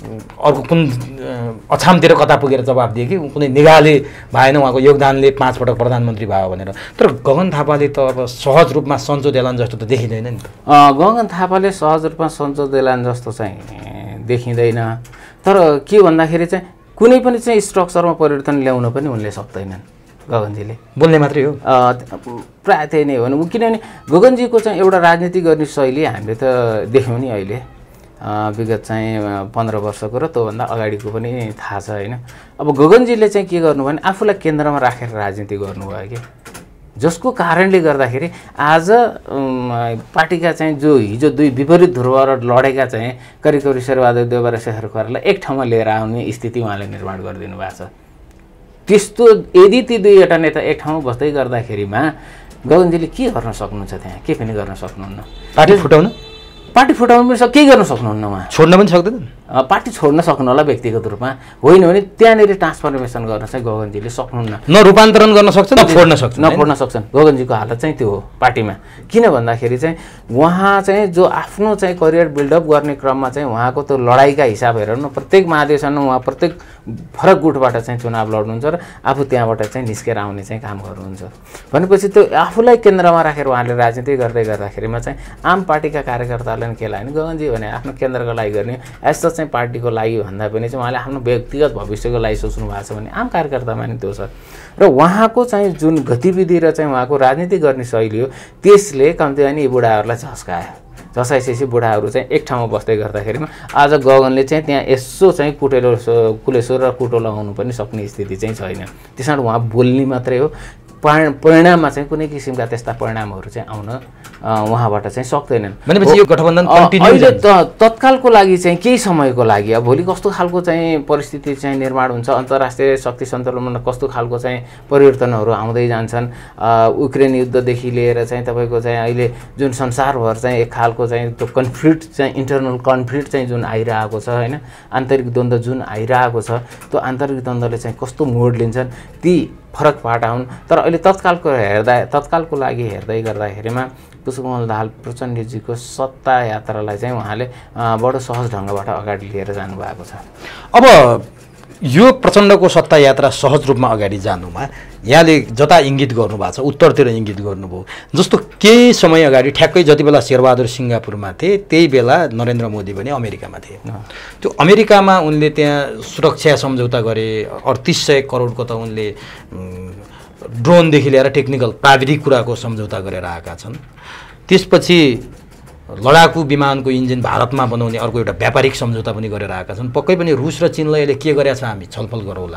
अर्को कुन अछामतिर कता पुगेर जवाब दिए कि कुनै निगाहले भएन उहाँको योगदानले 5 पटक प्रधानमन्त्री भयो भनेर। तर गगन थापाले त अब सहज रूपमा सन्चो देलान जस्तो त देखिँदैन नि त। गगन थापाले सहज रूपमा सन्चो देलान जस्तो चाहिँ देखिँदैन। तर के भन्दाखेरि चाहिँ कुनै पनि चाहिँ स्ट्रक्चरमा परिवर्तन ल्याउन पनि उनले सक्दैनन् गगनजीले। बोल्ने मात्रै हो प्रायः त्यही नै हो। किनभने गगनजीको चाहिँ एउटा राजनीति गर्ने शैली हामीले त देख्यौँ नि अहिले विगत चाहिँ 15 वर्षको र त्योभन्दा अगाडिको पनि थाहा छ होइन। अब गगनजीले चाहिँ के गर्नु भने आफूलाई केन्द्रमा राखेर राजनीति गर्नुभयो कि, जसको कारणले गर्दाखेरि आज पार्टीका चाहिँ जो हिजो दुई विपरीत ध्रुवबाट लडेका चाहिँ करिब शेरबहादुर देउवा र शेखर खरेललाई एक ठाउँमा लिएर आउने स्थिति उहाँले निर्माण गरिदिनु भएको छ। त्यस्तो यदि ती दुईवटा नेता एक ठाउँमा बस्दै गर्दाखेरिमा गगनजीले के गर्न सक्नुहुन्छ? त्यहाँ के पनि गर्न सक्नुहुन्न। पार्टी फुटाउनु पनि केही गर्न सक्नुहुन्न। उहाँ छोड्न पनि सक्दैन। पार्टी छोड्न सक्नु होला व्यक्तिगत रूपमा, होइन भने त्यहाँनिर ट्रान्सफर्मेसन गर्न चाहिँ गगनजीले सक्नुहुन्न। न रूपान्तरण गर्न सक्छ न फोड्न सक्छ। नफोड्न सक्छन्। गगनजीको हालत चाहिँ त्यो हो पार्टीमा। किन भन्दाखेरि चाहिँ उहाँ चाहिँ जो आफ्नो चाहिँ करियर बिल्डअप गर्ने क्रममा चाहिँ उहाँको त्यो लडाइँका हिसाब हेरेर न प्रत्येक महाधिवेशनमा उहाँ प्रत्येक फरक गुटबाट चाहिँ चुनाव लड्नुहुन्छ र आफू त्यहाँबाट चाहिँ निस्केर आउने चाहिँ काम गर्नुहुन्छ। भनेपछि त्यो आफूलाई केन्द्रमा राखेर उहाँले राजनीति गर्दै गर्दाखेरिमा चाहिँ आम पार्टीका कार्यकर्ताहरूले के लाग्यो गगनजी भने आफ्नो केन्द्रको लागि गर्ने यस्तो चाहिँ पार्टीको लागि भन्दा पनि चाहिँ उहाँले आफ्नो व्यक्तिगत भविष्यको लागि सोच्नु भएको छ भने आम कार्यकर्तामा नि त्यो छ। र उहाँको चाहिँ जुन गतिविधि र चाहिँ उहाँको राजनीति गर्ने शैली हो त्यसले कम्ती भने यी बुढाहरूलाई झस्कायो। झसाइसकेपछि बुढाहरू चाहिँ एक ठाउँमा बस्दै गर्दाखेरिमा आज गगनले चाहिँ त्यहाँ यसो चाहिँ कुलेश्वर र कुटो लगाउनु पनि सक्ने स्थिति चाहिँ छैन। त्यस कारण उहाँ बोल्ने मात्रै हो, परिणाममा चाहिँ कुनै किसिमका त्यस्ता परिणामहरू चाहिँ आउन उहाँबाट चाहिँ सक्दैनन्। भनेपछि यो गठबन्धन अहिले तत्कालको लागि चाहिँ केही समयको लागि अब भोलि कस्तो खालको चाहिँ परिस्थिति चाहिँ निर्माण हुन्छ, अन्तर्राष्ट्रिय शक्ति सन्तुलनमा कस्तो खालको चाहिँ परिवर्तनहरू आउँदै जान्छन्, युक्रेन युद्धदेखि लिएर चाहिँ तपाईँको चाहिँ अहिले जुन संसारभर चाहिँ एक खालको चाहिँ त्यो कन्फ्लिक्ट चाहिँ इन्टरनल कन्फ्लिक्ट चाहिँ जुन आइरहेको छ होइन, आन्तरिक द्वन्द्व जुन आइरहेको छ त्यो आन्तरिक द्वन्द्वले चाहिँ कस्तो मोड लिन्छन् ती फरक पाटा हुन्। तर अहिले तत्कालको लागि हेर्दै गर्दाखेरिमा पुष्पकमल दाहाल प्रचण्डजीको सत्ता यात्रालाई चाहिँ उहाँले बडो सहज ढङ्गबाट अगाडि लिएर जानुभएको छ। अब यो प्रचण्डको सत्ता यात्रा सहज रूपमा अगाडि जानुमा यहाँले जता इङ्गित गर्नुभएको छ उत्तरतिर इङ्गित गर्नुभयो। जस्तो केही समय अगाडि ठ्याक्कै जति बेला शेरबहादुर सिङ्गापुरमा थिए त्यही बेला नरेन्द्र मोदी पनि अमेरिकामा थिए। त्यो अमेरिकामा उनले त्यहाँ सुरक्षा सम्झौता गरे, 3800 करोडको त उनले ड्रोनदेखि लिएर टेक्निकल प्राविधिक कुराको सम्झौता गरेर आएका छन्। त्यसपछि लडाकु विमानको इन्जिन भारतमा बनाउने अर्को एउटा व्यापारिक सम्झौता पनि गरेर आएका छन्। पक्कै पनि रुस र चीनलाई अहिले के गरेका छ हामी छलफल गरौँला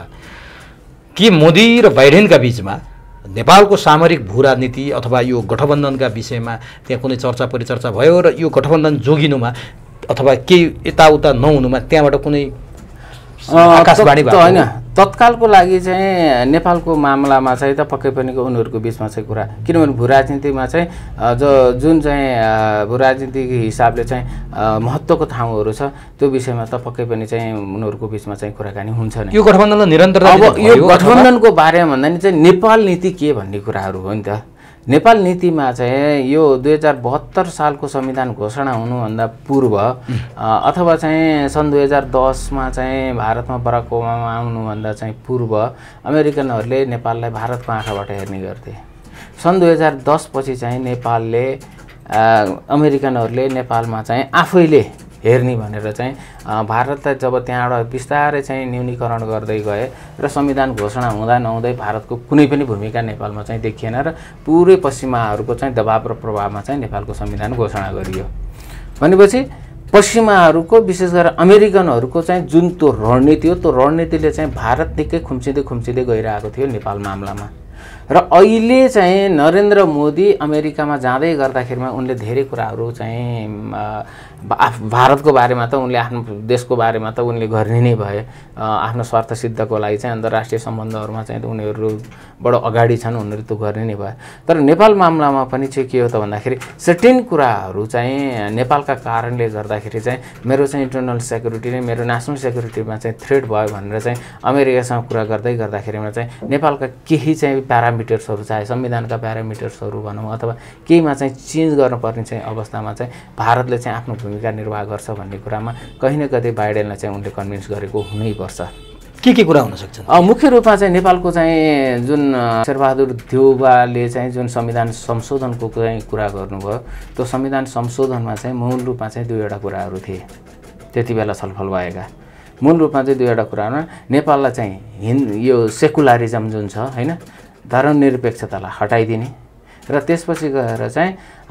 कि मोदी र बाइडेनका बिचमा नेपालको सामरिक भू राजनीति अथवा यो गठबन्धनका विषयमा त्यहाँ कुनै चर्चा परिचर्चा भयो र यो गठबन्धन जोगिनुमा अथवा केही यताउता नहुनुमा त्यहाँबाट कुनै आकाशवाणी भएको होइन। तत्कालको लागि चाहिँ नेपालको मामलामा चाहिँ त पक्कै पनि उनीहरूको बिचमा चाहिँ कुरा, किनभने भू राजनीतिमा चाहिँ जुन चाहिँ भू राजनीतिक हिसाबले चाहिँ महत्त्वको ठाउँहरू छ त्यो विषयमा त पक्कै पनि चाहिँ उनीहरूको बिचमा चाहिँ कुराकानी हुन्छ नि। यो गठबन्धनलाई निरन्तरता अब यो गठबन्धनको बारेमा भन्दा नि चाहिँ नेपाल नीति के भन्ने कुराहरू हो नि त। नेपाल नीतिमा चाहिँ यो 2072 सालको संविधान घोषणा हुनुभन्दा पूर्व अथवा चाहिँ सन् 2010मा चाहिँ भारतमा बराक ओबामा आउनुभन्दा चाहिँ पूर्व अमेरिकनहरूले नेपाललाई भारतको आँखाबाट हेर्ने गर्थे। सन् 2010 पछि चाहिँ अमेरिकनहरूले नेपालमा चाहिँ आफैले हेर्ने भनेर चाहिँ भारतलाई जब त्यहाँबाट बिस्तारै चाहिँ न्यूनीकरण गर्दै गए र संविधान घोषणा हुँदा नहुँदै भारतको कुनै पनि भूमिका नेपालमा चाहिँ देखिएन र पुरै पश्चिमाहरूको चाहिँ दबाब र प्रभावमा चाहिँ नेपालको संविधान घोषणा गरियो। भनेपछि पश्चिमाहरूको विशेष गरेर अमेरिकनहरूको चाहिँ जुन त्यो रणनीति हो त्यो रणनीतिले चाहिँ भारत निकै खुम्चिँदै गइरहेको थियो नेपाल मामलामा। र अहिले चाहिँ नरेन्द्र मोदी अमेरिकामा जाँदै गर्दाखेरिमा उनले धेरै कुराहरू चाहिँ भारतको बारेमा त उनले आफ्नो देशको बारेमा त उनले गर्ने नै भए, आफ्नो स्वार्थ सिद्धको लागि चाहिँ अन्तर्राष्ट्रिय सम्बन्धहरूमा चाहिँ उनीहरू बडो अगाडि छन्, उनीहरू त गर्ने नै भए। तर नेपाल मामलामा पनि चाहिँ के हो त भन्दाखेरि सर्टेन कुराहरू चाहिँ नेपालका कारणले गर्दाखेरि चाहिँ मेरो चाहिँ इन्टरनल सेक्युरिटी नै मेरो नेसनल सेक्युरिटीमा चाहिँ थ्रेट भयो भनेर चाहिँ अमेरिकासँग कुरा गर्दै गर्दाखेरिमा चाहिँ नेपालका केही चाहिँ प्यारामिटर्सहरू चाहे संविधानका प्यारामिटर्सहरू भनौँ अथवा केहीमा चाहिँ चेन्ज गर्नुपर्ने चाहिँ अवस्थामा चाहिँ भारतले चाहिँ आफ्नो भूमिका निर्वाह गर्छ भन्ने कुरामा कहीँ न कतै बाइडेनलाई चाहिँ उनले कन्भिन्स गरेको हुनैपर्छ। के कुरा हुन सक्छ? मुख्य रूपमा चाहिँ नेपालको चाहिँ जुन शेरबहादुर देउवाले चाहिँ जुन संविधान संशोधनको चाहिँ कुरा गर्नुभयो त्यो संविधान संशोधनमा चाहिँ मूल रूपमा चाहिँ दुईवटा कुराहरू थिए त्यति बेला छलफल भएका। मूल रूपमा चाहिँ दुईवटा कुरामा नेपाललाई चाहिँ यो सेकुलरिजम जुन छ हैन धर्मनिरपेक्षतालाई हटाइदिने र त्यसपछि गएर चाहिँ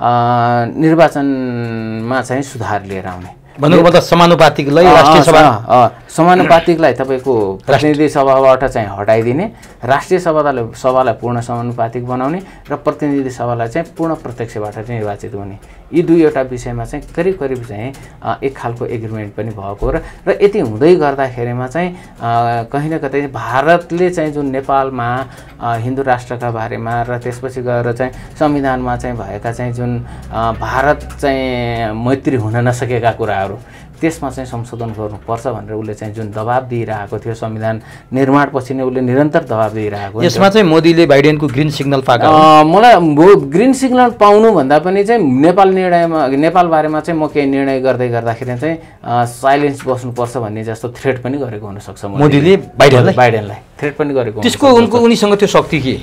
निर्वाचनमा चाहिँ सुधार लिएर आउने भन्नुको मतलब समानुपातिकलाई राष्ट्रिय सभा समानुपातिकलाई तपाईको प्रतिनिधि सभाबाट चाहिँ हटाइदिने राष्ट्रिय सभालाई पूर्ण समानुपातिक बनाउने र प्रतिनिधि सभालाई चाहिँ पूर्ण प्रत्यक्षबाट चाहिँ निर्वाचित हुने यी दुईवटा विषयमा चाहिँ करिब करिब चाहिँ एक खालको एग्रिमेन्ट पनि भएको र यति हुँदै गर्दाखेरिमा चाहिँ कहीँ न कतै भारतले चाहिँ जुन नेपालमा हिन्दू राष्ट्रका बारेमा र त्यसपछि गएर चाहिँ संविधानमा चाहिँ भएका चाहिँ जुन भारत चाहिँ मैत्री हुन नसकेका कुराहरू त्यसमा चाहिँ संशोधन गर्नुपर्छ भनेर उसले चाहिँ जुन दबाब दिइरहेको थियो संविधान निर्माणपछि नै उसले निरन्तर दबाब दिइरहेको यसमा चाहिँ मोदीले बाइडेनको ग्रिन सिग्नल पाएको मलाई ग्रिन सिग्नल पाउनु भन्दा पनि चाहिँ नेपाल बारेमा चाहिँ म केही निर्णय गर्दै गर्दाखेरि चाहिँ साइलेन्स बस्नुपर्छ भन्ने जस्तो थ्रेट पनि गरेको हुनसक्छ मोदीले बाइडेनलाई थ्रेट पनि गरेको त्यसको उनीसँग त्यो शक्ति के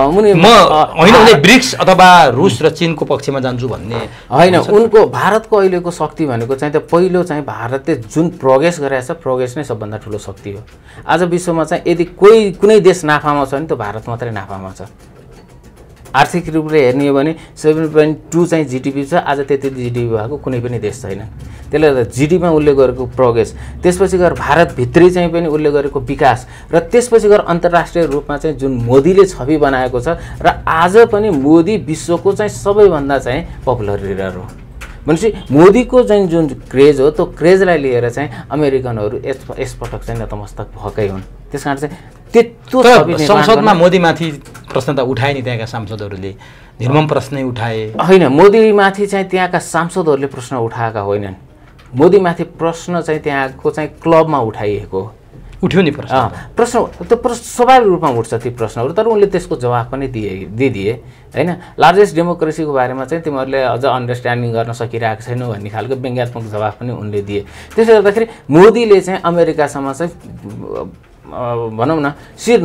उनी ब्रिक्स अथवा रुस र चीनको पक्षमा जान्छु भन्ने होइन उनको भारतको अहिलेको शक्ति भनेको चाहिँ त्यो पहिलो चाहिँ भारतले जुन प्रोग्रेस गरेको छ प्रोग्रेस नै सबभन्दा ठुलो शक्ति हो। आज विश्वमा चाहिँ यदि कुनै देश नाफामा छ भने त्यो भारत मात्रै नाफामा छ। आर्थिक रूपले हेर्ने हो भने 7.2 चाहिँ जिडिपी छ। आज त्यति जिडिपी भएको कुनै पनि देश छैन। त्यसले गर्दा जिडिपीमा उसले गरेको प्रोग्रेस त्यसपछि गएर भारतभित्रै चाहिँ पनि उसले गरेको विकास र त्यसपछि गएर अन्तर्राष्ट्रिय रूपमा चाहिँ जुन मोदीले छवि बनाएको छ र आज पनि मोदी विश्वको चाहिँ सबैभन्दा चाहिँ पपुलर लिडर हो भनेपछि मोदीको चाहिँ जुन क्रेज हो त्यो क्रेजलाई लिएर चाहिँ अमेरिकनहरू यसपटक चाहिँ नतमस्तक भएकै हुन्। त्यसकारण चाहिँ त्यत्रो संसदमा मोदीमाथि प्रश्न त उठाए नि त्यहाँका सांसदहरूले निर्मम प्रश्नै उठाए होइन मोदीमाथि चाहिँ त्यहाँका सांसदहरूले प्रश्न उठाएका होइनन्। मोदीमाथि प्रश्न चाहिँ त्यहाँको चाहिँ क्लबमा उठाइएको उठ्यो नि प्रश्न त्यो स्वाभाविक रूपमा उठ्छ ती प्रश्नहरू तर उनले त्यसको जवाफ पनि दिए हैन। लार्जेस्ट डेमोक्रेसीको बारेमा चाहिँ तिमीहरूले अझ अन्डरस्ट्यान्डिङ गर्न सकिरहेको छैनौ भन्ने खालको व्यङ्ग्यात्मक जवाफ पनि उनले दिए। त्यसले गर्दाखेरि मोदीले चाहिँ अमेरिकासम्म चाहिँ भनौँ न शिर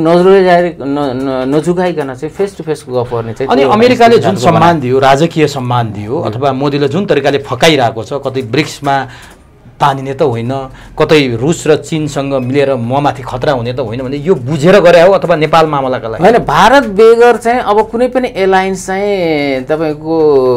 नझुकाइकन चाहिँ फेस टु फेस गफ गर्ने चाहिँ अनि अमेरिकाले जुन सम्मान दियो राजकीय सम्मान दियो अथवा मोदीले जुन तरिकाले फकाइरहेको छ कतै ब्रिक्समा तानिने त होइन कतै रुस र चीनसँग मिलेर ममाथि खतरा हुने त होइन भने यो बुझेर गरे हो अथवा नेपाल मामलाका लागि होइन। भारत बेगर चाहिँ अब कुनै पनि एलायन्स चाहिँ तपाईँको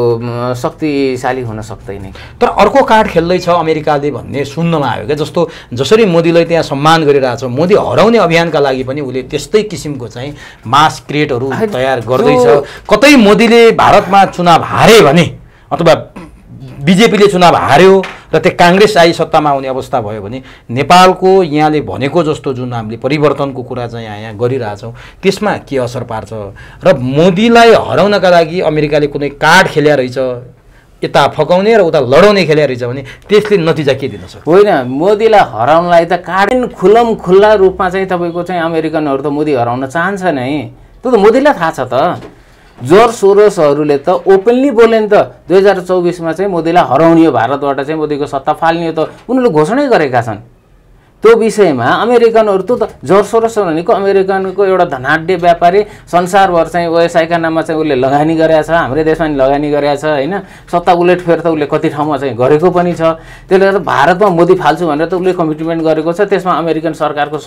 शक्तिशाली हुन सक्दैन। तर अर्को कार्ड खेल्दैछ अमेरिकाले भन्ने सुन्नमा आयो क्या जस्तो जसरी मोदीलाई त्यहाँ सम्मान गरिरहेछ मोदी हराउने अभियानका लागि पनि उसले त्यस्तै किसिमको चाहिँ मास क्रिएटहरू तयार गर्दैछ। कतै मोदीले भारतमा चुनाव हारे भने अथवा बिजेपीले चुनाव हार्यो र त्यो काङ्ग्रेस आई सत्तामा आउने अवस्था भयो भने नेपालको यहाँले भनेको जस्तो जुन हामीले परिवर्तनको कुरा चाहिँ यहाँ गरिरहेछौँ त्यसमा के असर पार्छ र मोदीलाई हराउनका लागि अमेरिकाले कुनै कार्ड खेल्या रहेछ यता फकाउने र उता लडाउने खेल्या रहेछ भने त्यसले नतिजा के दिन सक्छ? होइन मोदीलाई हराउनलाई त कार्ड खुल्ला रूपमा चाहिँ तपाईँको चाहिँ अमेरिकनहरू त मोदी हराउन चाहन्छ नै त्यो त मोदीलाई थाहा छ त। जर्ज सोरोसहरूले त ओपनली बोले नि त 2024 चाहिँ मोदीलाई हराउने हो भारतबाट चाहिँ मोदीको सत्ता फाल्ने हो त उनीहरूले घोषणै गरेका छन्। त्यो विषयमा अमेरिकनहरू त जर्ज सोरोस भनेको अमेरिकनको एउटा धनाढ्य व्यापारी संसारभर चाहिँ व्यवसायका नाममा चाहिँ उसले लगानी गरेको छ हाम्रै देशमा नि लगानी गरेको छ होइन। सत्ता उलटफेर त उसले कति ठाउँमा चाहिँ गरेको पनि छ। त्यसले गर्दा भारतमा मोदी फाल्छु भनेर त उसले कमिटमेन्ट गरेको छ। त्यसमा अमेरिकन सरकारको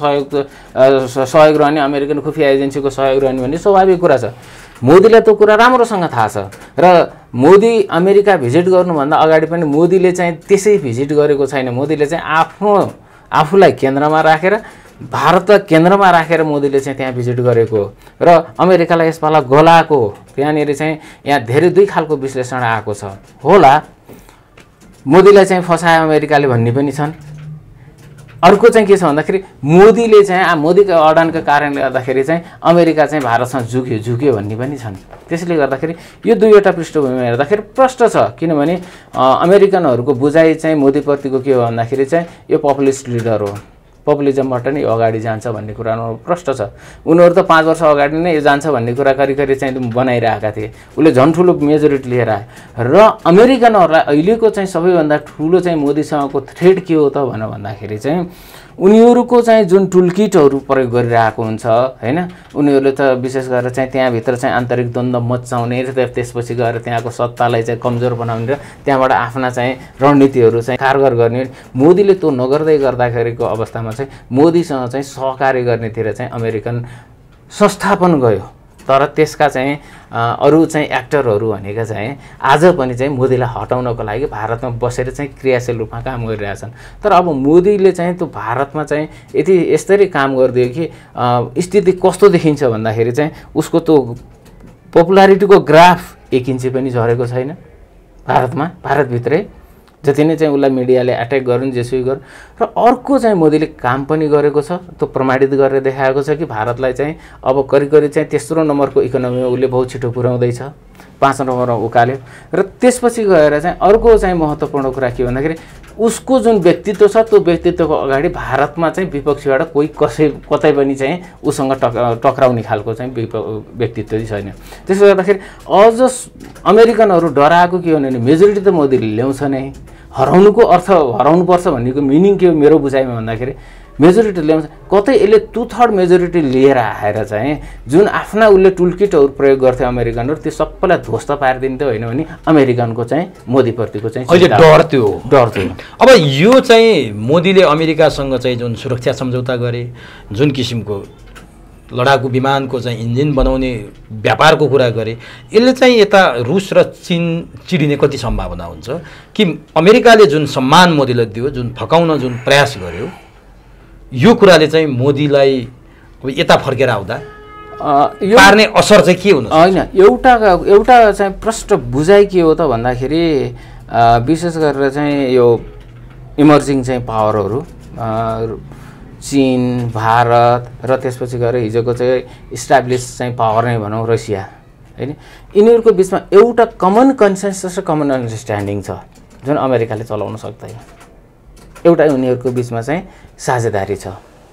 सहयोग रहने अमेरिकन खुफिया एजेन्सीको सहयोग रहने भन्ने स्वाभाविक कुरा छ। मोदीलाई त्यो कुरा राम्रोसँग थाहा छ र मोदी अमेरिका भिजिट गर्नुभन्दा अगाडि पनि मोदीले चाहिँ त्यसै भिजिट गरेको छैन। मोदीले चाहिँ आफूलाई केन्द्रमा राखेर भारतलाई केन्द्रमा राखेर मोदीले चाहिँ त्यहाँ भिजिट गरेको र अमेरिकालाई यसपाला गलाएको त्यहाँनिर चाहिँ यहाँ धेरै दुई खालको विश्लेषण आएको छ होला। मोदीलाई चाहिँ फसाए अमेरिकाले भन्ने पनि छन्। अर्को चाहिँ के छ भन्दाखेरि मोदीले चाहिँ मोदीको अडानको कारणले गर्दाखेरि चाहिँ अमेरिका चाहिँ भारतसँग झुक्यो भन्ने पनि छन्। त्यसले गर्दाखेरि यो दुईवटा पृष्ठभूमिमा हेर्दाखेरि प्रष्ट छ किनभने अमेरिकनहरूको बुझाइ चाहिँ मोदीप्रतिको के हो भन्दाखेरि चाहिँ यो पपुलिस्ट लिडर हो। पपुलिजमबाट नै अगाडि जान्छ भन्ने कुरामा प्रश्न छ। उनीहरू त 5 वर्ष अगाडि नै यो जान्छ भन्ने कुरा करिकरि चाहिँ बनाइरहेका थिए। उसले झन् ठुलो मेजोरिटी लिएर आयो र अमेरिकनहरूलाई अहिलेको चाहिँ सबैभन्दा ठुलो चाहिँ मोदीसँगको थ्रेड के हो त भन्दाखेरि चाहिँ उनीहरूको चाहिँ जुन टुलकिटहरू प्रयोग गरिरहेको हुन्छ हैन, उनीहरूले त विशेष गरेर चाहिँ त्यहाँभित्र चाहिँ आन्तरिक द्वन्द्व मच्चाउने र त्यसपछि गएर त्यहाँको सत्तालाई चाहिँ कमजोर बनाउने र त्यहाँबाट आफ्ना चाहिँ रणनीतिहरू चाहिँ कारगर गर्ने। मोदीले त्यो नगर्दै गर्दाखेरिको अवस्थामा चाहिँ मोदीसँग चाहिँ सहकार्य गर्नेतिर चाहिँ अमेरिकन संस्थापन गयो। तर त्यसका चाहिँ अरू चाहिँ एक्टरहरू भनेका चाहिँ आज पनि चाहिँ मोदीलाई हटाउनको लागि भारतमा बसेर चाहिँ क्रियाशील रूपमा काम गरिरहेछन्। तर अब मोदीले चाहिँ त्यो भारतमा चाहिँ यति यसरी काम गरिदियो कि स्थिति कस्तो देखिन्छ भन्दाखेरि चाहिँ उसको त्यो पपुलारिटीको ग्राफ 1 इन्च पनि झरेको छैन भारतमा, भारतभित्रै। जति नै चाहिँ उसलाई मिडियाले एट्याक गरून् जेसुकै गरून्। र अर्को चाहिँ मोदीले काम पनि गरेको छ, त्यो प्रमाणित गरेर देखाएको छ कि भारतलाई चाहिँ अब करिब चाहिँ तेस्रो नम्बरको इकोनोमीमा उसले बहुत छिटो पुर्याउँदैछ, 5 नम्बरमा उकाल्यो। र त्यसपछि गएर चाहिँ अर्को चाहिँ महत्त्वपूर्ण कुरा के भन्दाखेरि उसको जुन व्यक्तित्व छ त्यो व्यक्तित्वको अगाडि भारतमा चाहिँ विपक्षीबाट कोही कतै पनि चाहिँ उसँग टक्राउने खालको चाहिँ व्यक्तित्व छैन। त्यसले गर्दाखेरि अझ अमेरिकनहरू डराएको के हो भने मेजोरिटी त मोदीले ल्याउँछ नै, हराउनुको अर्थ हराउनुपर्छ भन्नेको मिनिङ के हो मेरो बुझाइमा भन्दाखेरि मेजोरिटी ल्याउँछ। कतै यसले 2/3 मेजोरिटी लिएर आएर चाहिँ जुन आफ्ना उसले टुलकिटहरू प्रयोग गर्थे अमेरिकनहरू त्यो सबैलाई ध्वस्त पारिदिन्थ्यो होइन भने अमेरिकनको चाहिँ मोदीप्रतिको चाहिँ अहिले डर थियो। अब यो चाहिँ मोदीले अमेरिकासँग चाहिँ जुन सुरक्षा सम्झौता गरे, जुन किसिमको लडाकु विमानको चाहिँ इन्जिन बनाउने व्यापारको कुरा गरे, यसले चाहिँ यता रुस र चीन चिडिने कति सम्भावना हुन्छ कि अमेरिकाले जुन सम्मान मोदीलाई दियो, जुन फकाउन जुन प्रयास गर्यो, यो कुराले चाहिँ मोदीलाई अब यता फर्केर आउँदा पार्ने असर चाहिँ के हुनु होइन? एउटा चाहिँ प्रष्ट बुझाइ के हो त भन्दाखेरि विशेष गरेर चाहिँ यो इमर्जिङ चाहिँ पावरहरू चीन, भारत र त्यसपछि गएर हिजोको चाहिँ इस्टाब्लिस चाहिँ पावर नै भनौँ रसिया हैन, यिनीहरूको बिचमा एउटा कमन कन्सेन्सस र कमन अन्डरस्ट्यान्डिङ छ जुन अमेरिकाले चलाउन सक्दैन। एउटा उनीहरूको बिचमा चाहिँ साझेदारी छ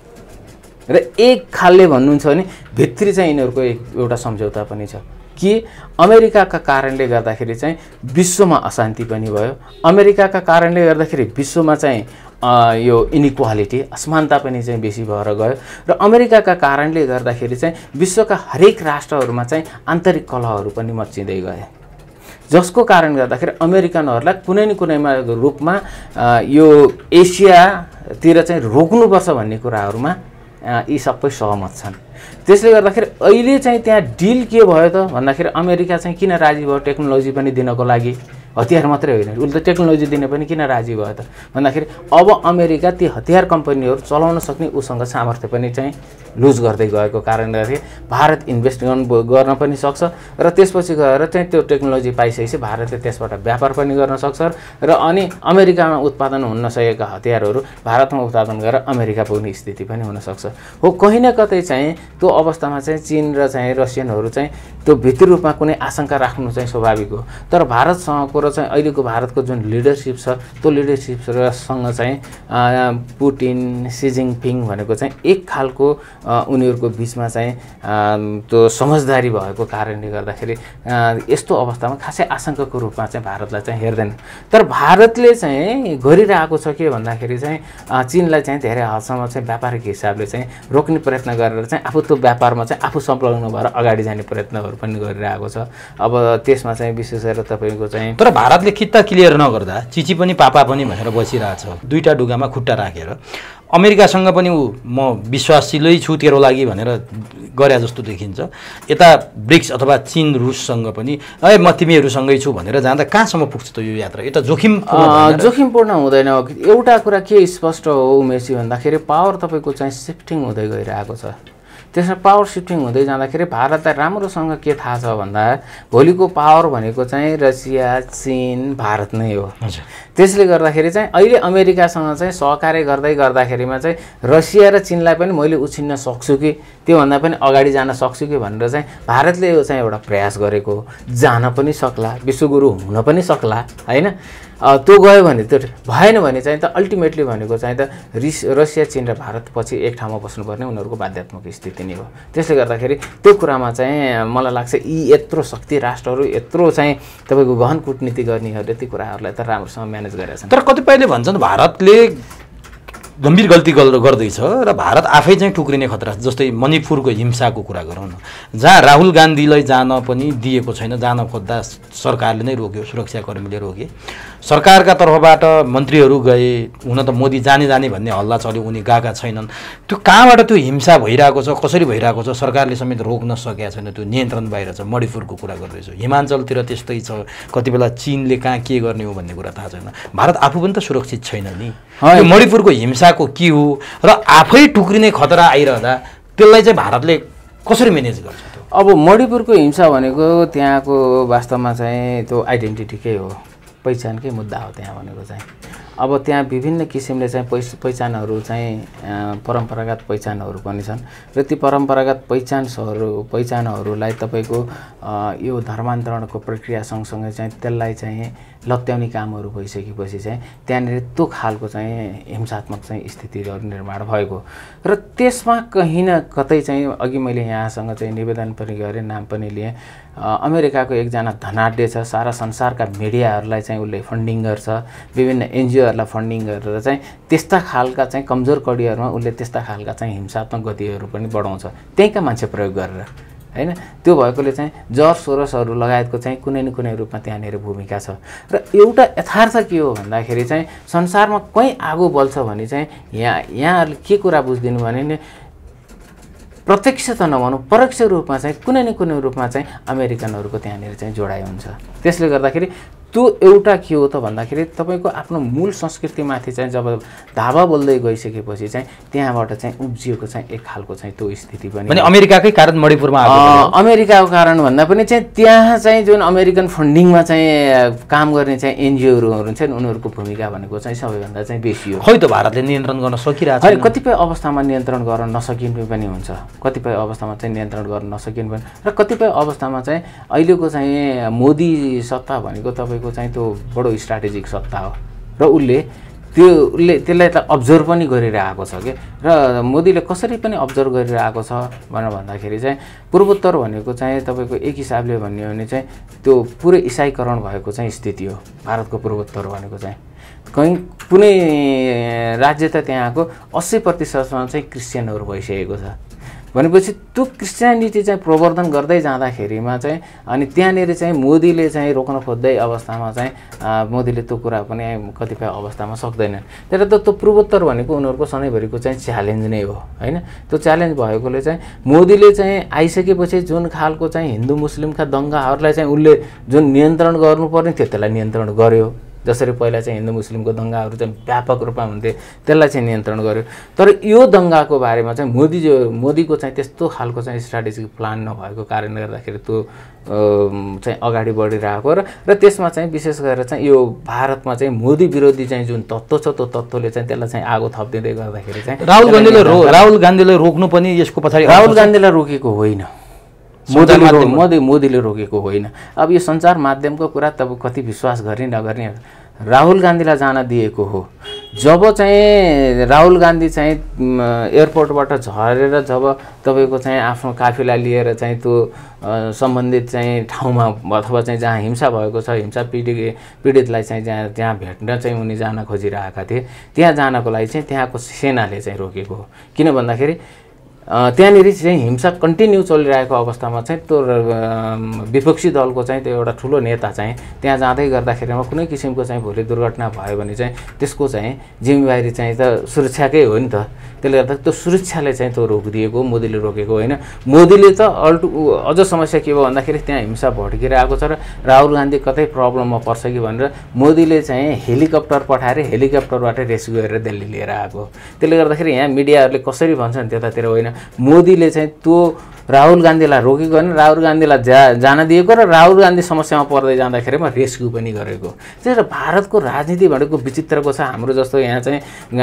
र एक खालले भन्नुहुन्छ भने भित्री चाहिँ यिनीहरूको एउटा सम्झौता पनि छ कि अमेरिकाका कारणले गर्दाखेरि चाहिँ विश्वमा अशान्ति पनि भयो, अमेरिकाका कारणले गर्दाखेरि विश्वमा चाहिँ यो इनइक्वालिटी असमानता पनि चाहिँ बेसी भएर गयो र अमेरिकाका कारणले गर्दाखेरि चाहिँ विश्वका हरेक राष्ट्रहरूमा चाहिँ आन्तरिक कलहहरू पनि मच्चिँदै गए, जसको कारण गर्दाखेरि अमेरिकनहरूलाई कुनै न कुनैमा रूपमा यो एसियातिर चाहिँ रोक्नुपर्छ भन्ने कुराहरूमा यी सबै सहमत छन्। त्यसले गर्दाखेरि अहिले चाहिँ त्यहाँ डिल के भयो त भन्दाखेरि अमेरिका चाहिँ किन राजी भयो टेक्नोलोजी पनि दिनको लागि, हतियार मात्रै होइन उसले त टेक्नोलोजी दिने पनि किन राजी भयो त भन्दाखेरि अब अमेरिका ती हतियार कम्पनीहरू चलाउन सक्ने उसँग सामर्थ्य पनि चाहिँ लुज गर्दै गएको कारणले गर्दा भारत इन्भेस्ट गर्न पनि सक्छ र त्यसपछि गएर चाहिँ त्यो टेक्नोलोजी पाइसकेपछि भारतले त्यसबाट व्यापार पनि गर्न सक्छ र अनि अमेरिकामा उत्पादन हुन नसकेका हतियारहरू भारतमा उत्पादन गरेर अमेरिका पुग्ने स्थिति पनि हुनसक्छ। हो कहीँ न कतै चाहिँ त्यो अवस्थामा चाहिँ चीन र चाहिँ रसियनहरू चाहिँ त्यो भित्री रूपमा कुनै आशंका राख्नु चाहिँ स्वाभाविक हो। तर भारतसँगको र चाहिँ अहिलेको भारतको जुन लिडरसिप छ त्यो लिडरसिपसँग चाहिँ पुटिन सी जिनपिङ भनेको चाहिँ एक खालको उनीहरूको बिचमा चाहिँ त्यो समझदारी भएको कारणले गर्दाखेरि यस्तो अवस्थामा खासै आशंकाको रूपमा चाहिँ भारतलाई चाहिँ हेर्दैन। तर भारतले चाहिँ गरिरहेको छ के भन्दाखेरि चाहिँ चीनलाई चाहिँ धेरै हदसम्म चाहिँ व्यापारिक हिसाबले चाहिँ रोक्ने प्रयत्न गरेर चाहिँ आफू त्यो व्यापारमा चाहिँ आफू संलग्न भएर अगाडि जाने प्रयत्नहरू पनि गरिरहेको छ। अब त्यसमा चाहिँ विशेष गरेर तपाईँको चाहिँ तर भारतले खित्ता क्लियर नगर्दा चिची पनि पापा पनि भनेर बसिरहेछ, दुईटा ढुङ्गामा खुट्टा राखेर। अमेरिकासँग पनि म विश्वासशीलै छु तेरो लागि भनेर गरे जस्तो देखिन्छ। यता ब्रिक्स अथवा चीन रुससँग पनि म तिमीहरूसँगै छु भनेर जाँदा कहाँसम्म पुग्छ त यो यात्रा? एउटा जोखिमपूर्ण हुँदैन। एउटा कुरा के स्पष्ट हो उमेशजी भन्दाखेरि पावर तपाईँको चाहिँ सिफ्टिङ हुँदै गइरहेको छ। त्यसमा पावर सिफ्टिङ हुँदै जाँदाखेरि भारतलाई राम्रोसँग के थाहा छ भन्दा भोलिको पावर भनेको चाहिँ रसिया, चीन, भारत नै हो। त्यसले गर्दाखेरि चाहिँ अहिले अमेरिकासँग चाहिँ सहकार्य गर्दाखेरिमा चाहिँ रसिया र चीनलाई पनि मैले उछिन्न सक्छु कि त्योभन्दा पनि अगाडि जान सक्छु कि भनेर चाहिँ भारतले यो चाहिँ एउटा प्रयास गरेको, जान पनि सक्ला, विश्वगुरु हुन पनि सक्ला हैन। त्यो गयो भने त्यो भएन भने चाहिँ त अल्टिमेटली भनेको चाहिँ त रसिया चीन र भारत पछि एक ठाउँमा बस्नुपर्ने उनीहरूको बाध्यात्मक स्थिति नै हो। त्यसले गर्दाखेरि त्यो कुरामा चाहिँ मलाई लाग्छ यी यत्रो शक्ति राष्ट्रहरू यत्रो चाहिँ तपाईँको गहन कूटनीति गर्नेहरूले ती कुराहरूलाई त राम्रोसँग म्यानेज गरेका छन्। तर कतिपयले भन्छन् भारतले गम्भीर गल्ती गर्दैछ र भारत आफै चाहिँ टुक्रिने खतरा, जस्तै मणिपुरको हिंसाको कुरा गरौँ न, जहाँ राहुल गान्धीलाई जान पनि दिएको छैन, जान खोज्दा सरकारले नै रोक्यो, सुरक्षाकर्मीले रोके, सरकारका तर्फबाट मन्त्रीहरू गए, हुन त मोदी जाने भन्ने हल्ला चल्यो, उनी गएका छैनन्। त्यो कहाँबाट त्यो हिंसा भइरहेको छ, कसरी भइरहेको छ, सरकारले समेत रोक्न सकेका छैन, त्यो नियन्त्रण बाहिर छ। मणिपुरको कुरा गर्दैछु, हिमाञ्चलतिर त्यस्तै छ, कति बेला चीनले कहाँ के गर्ने हो भन्ने कुरा थाहा छैन। भारत आफू पनि त सुरक्षित छैन नि। मणिपुरको हिंसाको के हो र आफै टुक्रिने खतरा आइरहँदा त्यसलाई चाहिँ भारतले कसरी म्यानेज गर्छ? अब मणिपुरको हिंसा भनेको त्यहाँको वास्तवमा चाहिँ त्यो आइडेन्टिटीकै हो, पहिचानकै मुद्दा हो त्यहाँ भनेको चाहिँ। अब त्यहाँ विभिन्न किसिमले चाहिँ पहिचानहरू चाहिँ परम्परागत पहिचानहरू पनि छन् र ती परम्परागत पहिचानहरूलाई तपाईँको यो धर्मान्तरणको प्रक्रिया सँगसँगै चाहिँ त्यसलाई चाहिँ लत्याउने कामहरू भइसकेपछि चाहिँ त्यहाँनिर त्यो खालको चाहिँ हिंसात्मक चाहिँ स्थितिहरू निर्माण भएको र त्यसमा कहीँ न कतै चाहिँ अघि मैले यहाँसँग चाहिँ निवेदन पनि गरेँ, नाम पनि लिएँ, अमेरिकाको एकजना धनाढ्य छ, सारा संसारका मिडियाहरूलाई चाहिँ उसले फन्डिङ गर्छ, विभिन्न एनजिओहरूलाई फन्डिङ गरेर चाहिँ त्यस्ता खालका चाहिँ कमजोर कडीहरूमा उसले त्यस्ता खालका चाहिँ हिंसात्मक गतिहरू पनि बढाउँछ त्यहीँका मान्छे प्रयोग गरेर, हैन? त्यो भएकोले चाहिँ जर्ज सोरोसहरू लगायतको चाहिँ कुनै न कुनै रूपमा त्यहाँनिर भूमिका छ। र एउटा यथार्थ के हो भन्दाखेरि चाहिँ संसारमा कहीँ आगो बल्छ भने चाहिँ यहाँहरूले के कुरा बुझिदिनु भने नि प्रत्यक्ष त नभनौँ परोक्ष रूपमा चाहिँ कुनै न कुनै रूपमा चाहिँ अमेरिकनहरूको त्यहाँनिर चाहिँ जोडाइ हुन्छ। त्यसले गर्दाखेरि त्यो एउटा के हो त भन्दाखेरि तपाईँको आफ्नो मूल संस्कृतिमाथि चाहिँ जब धावा बोल्दै गइसकेपछि चाहिँ त्यहाँबाट चाहिँ उब्जिएको चाहिँ एक खालको चाहिँ त्यो स्थिति पनि भने अमेरिकाकै कारण मणिपुरमा अमेरिकाको कारण भन्दा पनि चाहिँ त्यहाँ चाहिँ जुन अमेरिकन फन्डिङमा चाहिँ काम गर्ने चाहिँ एनजिओहरू हुन्छन् उनीहरूको भूमिका भनेको चाहिँ सबैभन्दा चाहिँ बेसी हो। खै त भारतले नियन्त्रण गर्न सकिरहेको छैन। कतिपय अवस्थामा नियन्त्रण गर्न नसकिने पनि हुन्छ, कतिपय अवस्थामा चाहिँ नियन्त्रण गर्न नसकिने पनि, र कतिपय अवस्थामा चाहिँ अहिलेको चाहिँ मोदी सत्ता भनेको तपाईँको चाहिँ त्यो बडो स्ट्राटेजिक सत्ता हो र उसले त्यसलाई त अब्जर्भ पनि गरिरहेको छ के। र मोदीले कसरी पनि अब्जर्भ गरिरहेको छ भनेर भन्दाखेरि चाहिँ पूर्वोत्तर भनेको चाहिँ तपाईँको एक हिसाबले भन्यो भने चाहिँ त्यो पुरै इसाईकरण भएको चाहिँ स्थिति हो। भारतको पूर्वोत्तर भनेको चाहिँ कहीँ कुनै राज्य त त्यहाँको 80% चाहिँ क्रिस्चियनहरू भइसकेको छ भनेपछि त्यो क्रिस्चियनिटी चाहिँ प्रवर्धन गर्दै जाँदाखेरिमा चाहिँ अनि त्यहाँनिर चाहिँ मोदीले चाहिँ रोक्न खोज्दै अवस्थामा चाहिँ मोदीले त्यो कुरा पनि कतिपय अवस्थामा सक्दैनन्। तर त्यो पूर्वोत्तर भनेको उनीहरूको सधैँभरिको चाहिँ च्यालेन्ज नै हो, हैन? त्यो च्यालेन्ज भएकोले चाहिँ मोदीले चाहिँ आइसकेपछि जुन खालको चाहिँ हिन्दू मुस्लिमका दङ्गाहरूलाई चाहिँ उसले जुन नियन्त्रण गर्नुपर्ने थियो त्यसलाई नियन्त्रण गर्यो। जसरी पहिला चाहिँ हिन्दू मुस्लिमको दङ्गाहरू चाहिँ व्यापक रूपमा हुन्थे त्यसलाई चाहिँ नियन्त्रण गर्यो। तर यो दङ्गाको बारेमा चाहिँ मोदीको चाहिँ त्यस्तो खालको चाहिँ स्ट्राटेजिक प्लान नभएको कारणले गर्दाखेरि त्यो चाहिँ अगाडि बढिरहेको र त्यसमा चाहिँ विशेष गरेर चाहिँ यो भारतमा चाहिँ मोदी विरोधी चाहिँ जुन तत्त्व छ त्यो तत्त्वले चाहिँ त्यसलाई चाहिँ आगो थपिदिँदै गर्दाखेरि चाहिँ राहुल गान्धीले रोक्नु पनि यसको पछाडि राहुल गान्धीलाई रोकेको होइन, मोदीले रोकेको होइन। अब यो सञ्चार माध्यमको कुरा तब कति विश्वास गर्ने नगर्ने राहुल गान्धीलाई जान दिएको हो। जब चाहिँ राहुल गान्धी चाहिँ एयरपोर्टबाट झरेर जब तपाईँको चाहिँ आफ्नो काफिला लिएर चाहिँ त्यो सम्बन्धित चाहिँ ठाउँमा अथवा चाहिँ जहाँ हिंसा भएको छ, हिंसा पीडितलाई चाहिँ जहाँ भेट्न चाहिँ उनी जान खोजिरहेका थिए त्यहाँ जानको लागि चाहिँ त्यहाँको सेनाले चाहिँ रोकेको हो। किन भन्दाखेरि त्यहाँनिर चाहिँ हिंसा कन्टिन्यू चलिरहेको अवस्थामा चाहिँ त्यो विपक्षी दलको चाहिँ त्यो एउटा ठुलो नेता चाहिँ त्यहाँ जाँदै गर्दाखेरिमा कुनै किसिमको चाहिँ भोलि दुर्घटना भयो भने चाहिँ त्यसको चाहिँ जिम्मेवारी चाहिँ त सुरक्षाकै हो नि त। त्यसले गर्दा त्यो सुरक्षाले चाहिँ त्यो रोकिदिएको, मोदीले रोकेको होइन। मोदीले त अझ समस्या के भयो भन्दाखेरि त्यहाँ हिंसा भड्किरहेको छ र राहुल गान्धी कतै प्रब्लममा पर्छ कि भनेर मोदीले चाहिँ हेलिकप्टर पठाएर हेलिकप्टरबाट रेस्क्यु गरेर दिल्ली लिएर आएको। त्यसले गर्दाखेरि यहाँ मिडियाहरूले कसरी भन्छन् त्यतातिर होइन मोदीले चाहिँ त्यो राहुल गान्धीलाई रोकेको होइन, राहुल गान्धीलाई जान दिएको र राहुल गान्धी समस्यामा पर्दै जाँदाखेरिमा रेस्क्यु पनि गरेको। त्यही भएर भारतको राजनीति भनेको विचित्रको छ। हाम्रो जस्तो यहाँ चाहिँ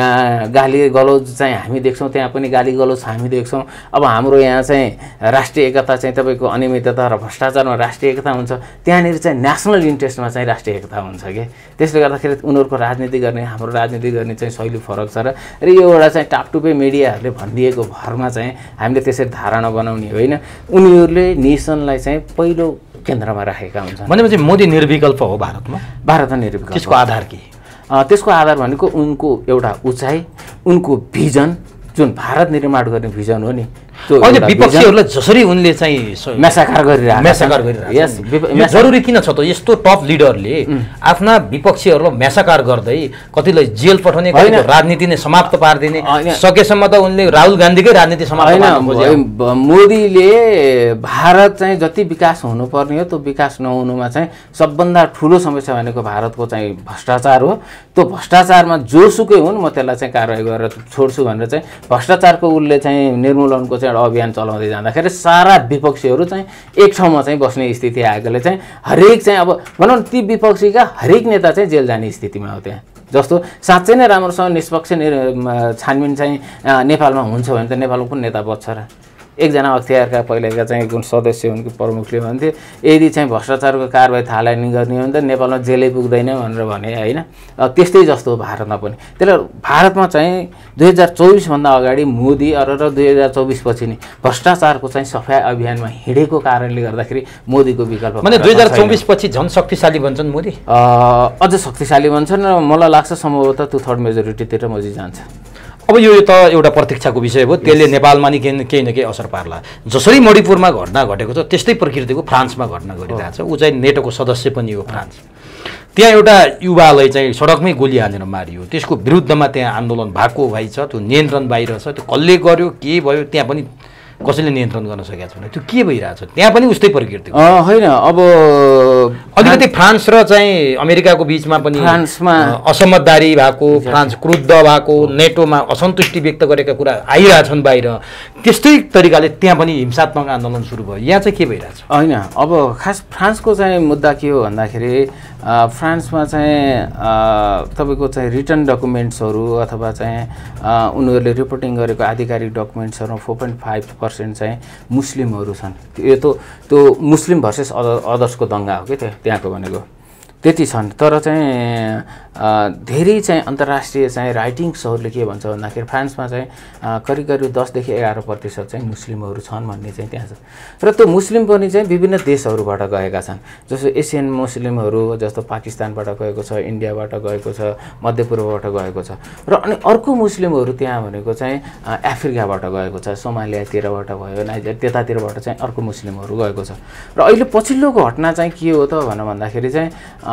गाली गलौज चाहिँ हामी देख्छौँ, त्यहाँ पनि गाली गलौज हामी देख्छौँ। अब हाम्रो यहाँ चाहिँ राष्ट्रिय एकता चाहिँ तपाईँको अनियमितता र भ्रष्टाचारमा राष्ट्रिय एकता हुन्छ, त्यहाँनिर चाहिँ नेसनल इन्ट्रेस्टमा चाहिँ राष्ट्रिय एकता हुन्छ कि। त्यसले गर्दाखेरि उनीहरूको राजनीति गर्ने हाम्रो राजनीति गर्ने चाहिँ शैली फरक छ र यो एउटा चाहिँ टापटुपे मिडियाहरूले भनिदिएको भरमा चाहिँ हामीले त्यसरी धारणा बनाउने होइन। उनीहरूले नेसनलाई चाहिँ पहिलो केन्द्रमा राखेका हुन्छन्। भनेपछि मोदी निर्विकल्प हो भारतमा? भारतमा निर्विकल्प। त्यसको आधार के? त्यसको आधार भनेको उनको एउटा उचाइ, उनको भिजन, जुन भारत निर्माण गर्ने भिजन हो नि, अहिले विपक्षीहरूलाई जसरी उनले चाहिँ म्यासाकार गरिरहेको। यस, जरुरी किन छ त यस्तो टप लिडरले आफ्ना विपक्षीहरूलाई म्यासाकार गर्दै कतिलाई जेल पठाउने, कतिलाई राजनीति नै समाप्त पारिदिने, सकेसम्म त उनले राहुल गान्धीकै राजनीति समाप्त पार्नु खोजे। मोदीले भारत चाहिँ जति विकास हुनुपर्ने हो त्यो विकास नहुनुमा चाहिँ सबभन्दा ठुलो समस्या भनेको भारतको चाहिँ भ्रष्टाचार हो। त्यो भ्रष्टाचारमा जोसुकै हुन् म त्यसलाई चाहिँ कारवाही गरेर छोड्छु भनेर चाहिँ भ्रष्टाचारको उसले चाहिँ निर्मूलनको चाहिँ एउटा अभियान चलाउँदै जाँदाखेरि सारा विपक्षीहरू चाहिँ एक ठाउँमा चाहिँ बस्ने स्थिति आएकोले चाहिँ हरेक चाहिँ अब भनौँ ती विपक्षीका हरेक नेता चाहिँ जेल जाने स्थितिमा हो। त्यहाँ जस्तो साँच्चै नै राम्रोसँग निष्पक्ष छानबिन चाहिँ नेपालमा हुन्छ भने त नेपालको कुन नेता बच्छ र? एकजना अख्तियारका पहिलाका चाहिँ कुन सदस्य उनको प्रमुखले भन्थे यदि चाहिँ भ्रष्टाचारको कारबाही थालनी गर्ने हो भने त नेपालमा जेलै पुग्दैन भनेर भने होइन। त्यस्तै जस्तो हो भारतमा पनि। त्यसले भारतमा चाहिँ 2024 भन्दा अगाडि मोदी र 2024 पछि नि भ्रष्टाचारको चाहिँ सफाई अभियानमा हिँडेको कारणले गर्दाखेरि मोदीको विकल्प माने 2024 पछि झन् शक्तिशाली बन्छन् मोदी, अझ शक्तिशाली बन्छन् र मलाई लाग्छ सम्भवतः 2/3 मेजोरिटीतिर मोदी जान्छ। अब यो त एउटा प्रतीक्षाको विषय हो, त्यसले नेपालमा नि केही न केही असर पार्ला। जसरी मणिपुरमा घटना घटेको छ त्यस्तै प्रकृतिको फ्रान्समा घटना गरिरहेछ। ऊ चाहिँ नेटोको सदस्य पनि हो फ्रान्स। त्यहाँ एउटा युवालाई चाहिँ सडकमै गोली हानेर मारियो, त्यसको विरुद्धमा त्यहाँ आन्दोलन भएको भाइ छ, त्यो नियन्त्रण बाहिर छ। त्यो कसले गर्यो के भयो त्यहाँ पनि कसैले नियन्त्रण गर्न सकेको छैन। त्यो के भइरहेछ त्यहाँ पनि उस्तै प्रकृतिको होइन। अब अलिकति फ्रान्स र चाहिँ अमेरिकाको बिचमा पनि फ्रान्समा असमझदारी भएको, फ्रान्स क्रुद्ध भएको, नेटोमा असन्तुष्टि व्यक्त गरेका कुरा आइरहेछन् बाहिर, त्यस्तै तरिकाले त्यहाँ पनि हिंसात्मक आन्दोलन सुरु भयो। यहाँ चाहिँ के भइरहेछ? होइन, अब खास फ्रान्सको चाहिँ मुद्दा के हो भन्दाखेरि फ्रान्समा चाहिँ तपाईँको चाहिँ रिटर्न डकुमेन्ट्सहरू अथवा चाहिँ उनीहरूले रिपोर्टिङ गरेको आधिकारिक डकुमेन्ट्सहरू 4.5% चाहिँ मुस्लिमहरू छन्। त्यो मुस्लिम भर्सेस अदर्सको दङ्गा हो कि त्यहाँको भनेको त्यति छन्। तर चाहिँ धेरै चाहिँ अन्तर्राष्ट्रिय चाहिँ राइटिङ्सहरूले के भन्छ भन्दाखेरि फ्रान्समा चाहिँ करिब 10देखि 11% चाहिँ मुस्लिमहरू छन् भन्ने चाहिँ त्यहाँ छ। र त्यो मुस्लिम पनि चाहिँ विभिन्न देशहरूबाट गएका छन्। जस्तो एसियन मुस्लिमहरू जस्तो पाकिस्तानबाट गएको छ, इन्डियाबाट गएको छ, मध्यपूर्वबाट गएको छ। र अनि अर्को मुस्लिमहरू त्यहाँ भनेको चाहिँ अफ्रिकाबाट गएको छ, सोमालियातिरबाट भयो, नाइजर त्यतातिरबाट चाहिँ अर्को मुस्लिमहरू गएको छ। र अहिले पछिल्लो घटना चाहिँ के हो त भन्दाखेरि चाहिँ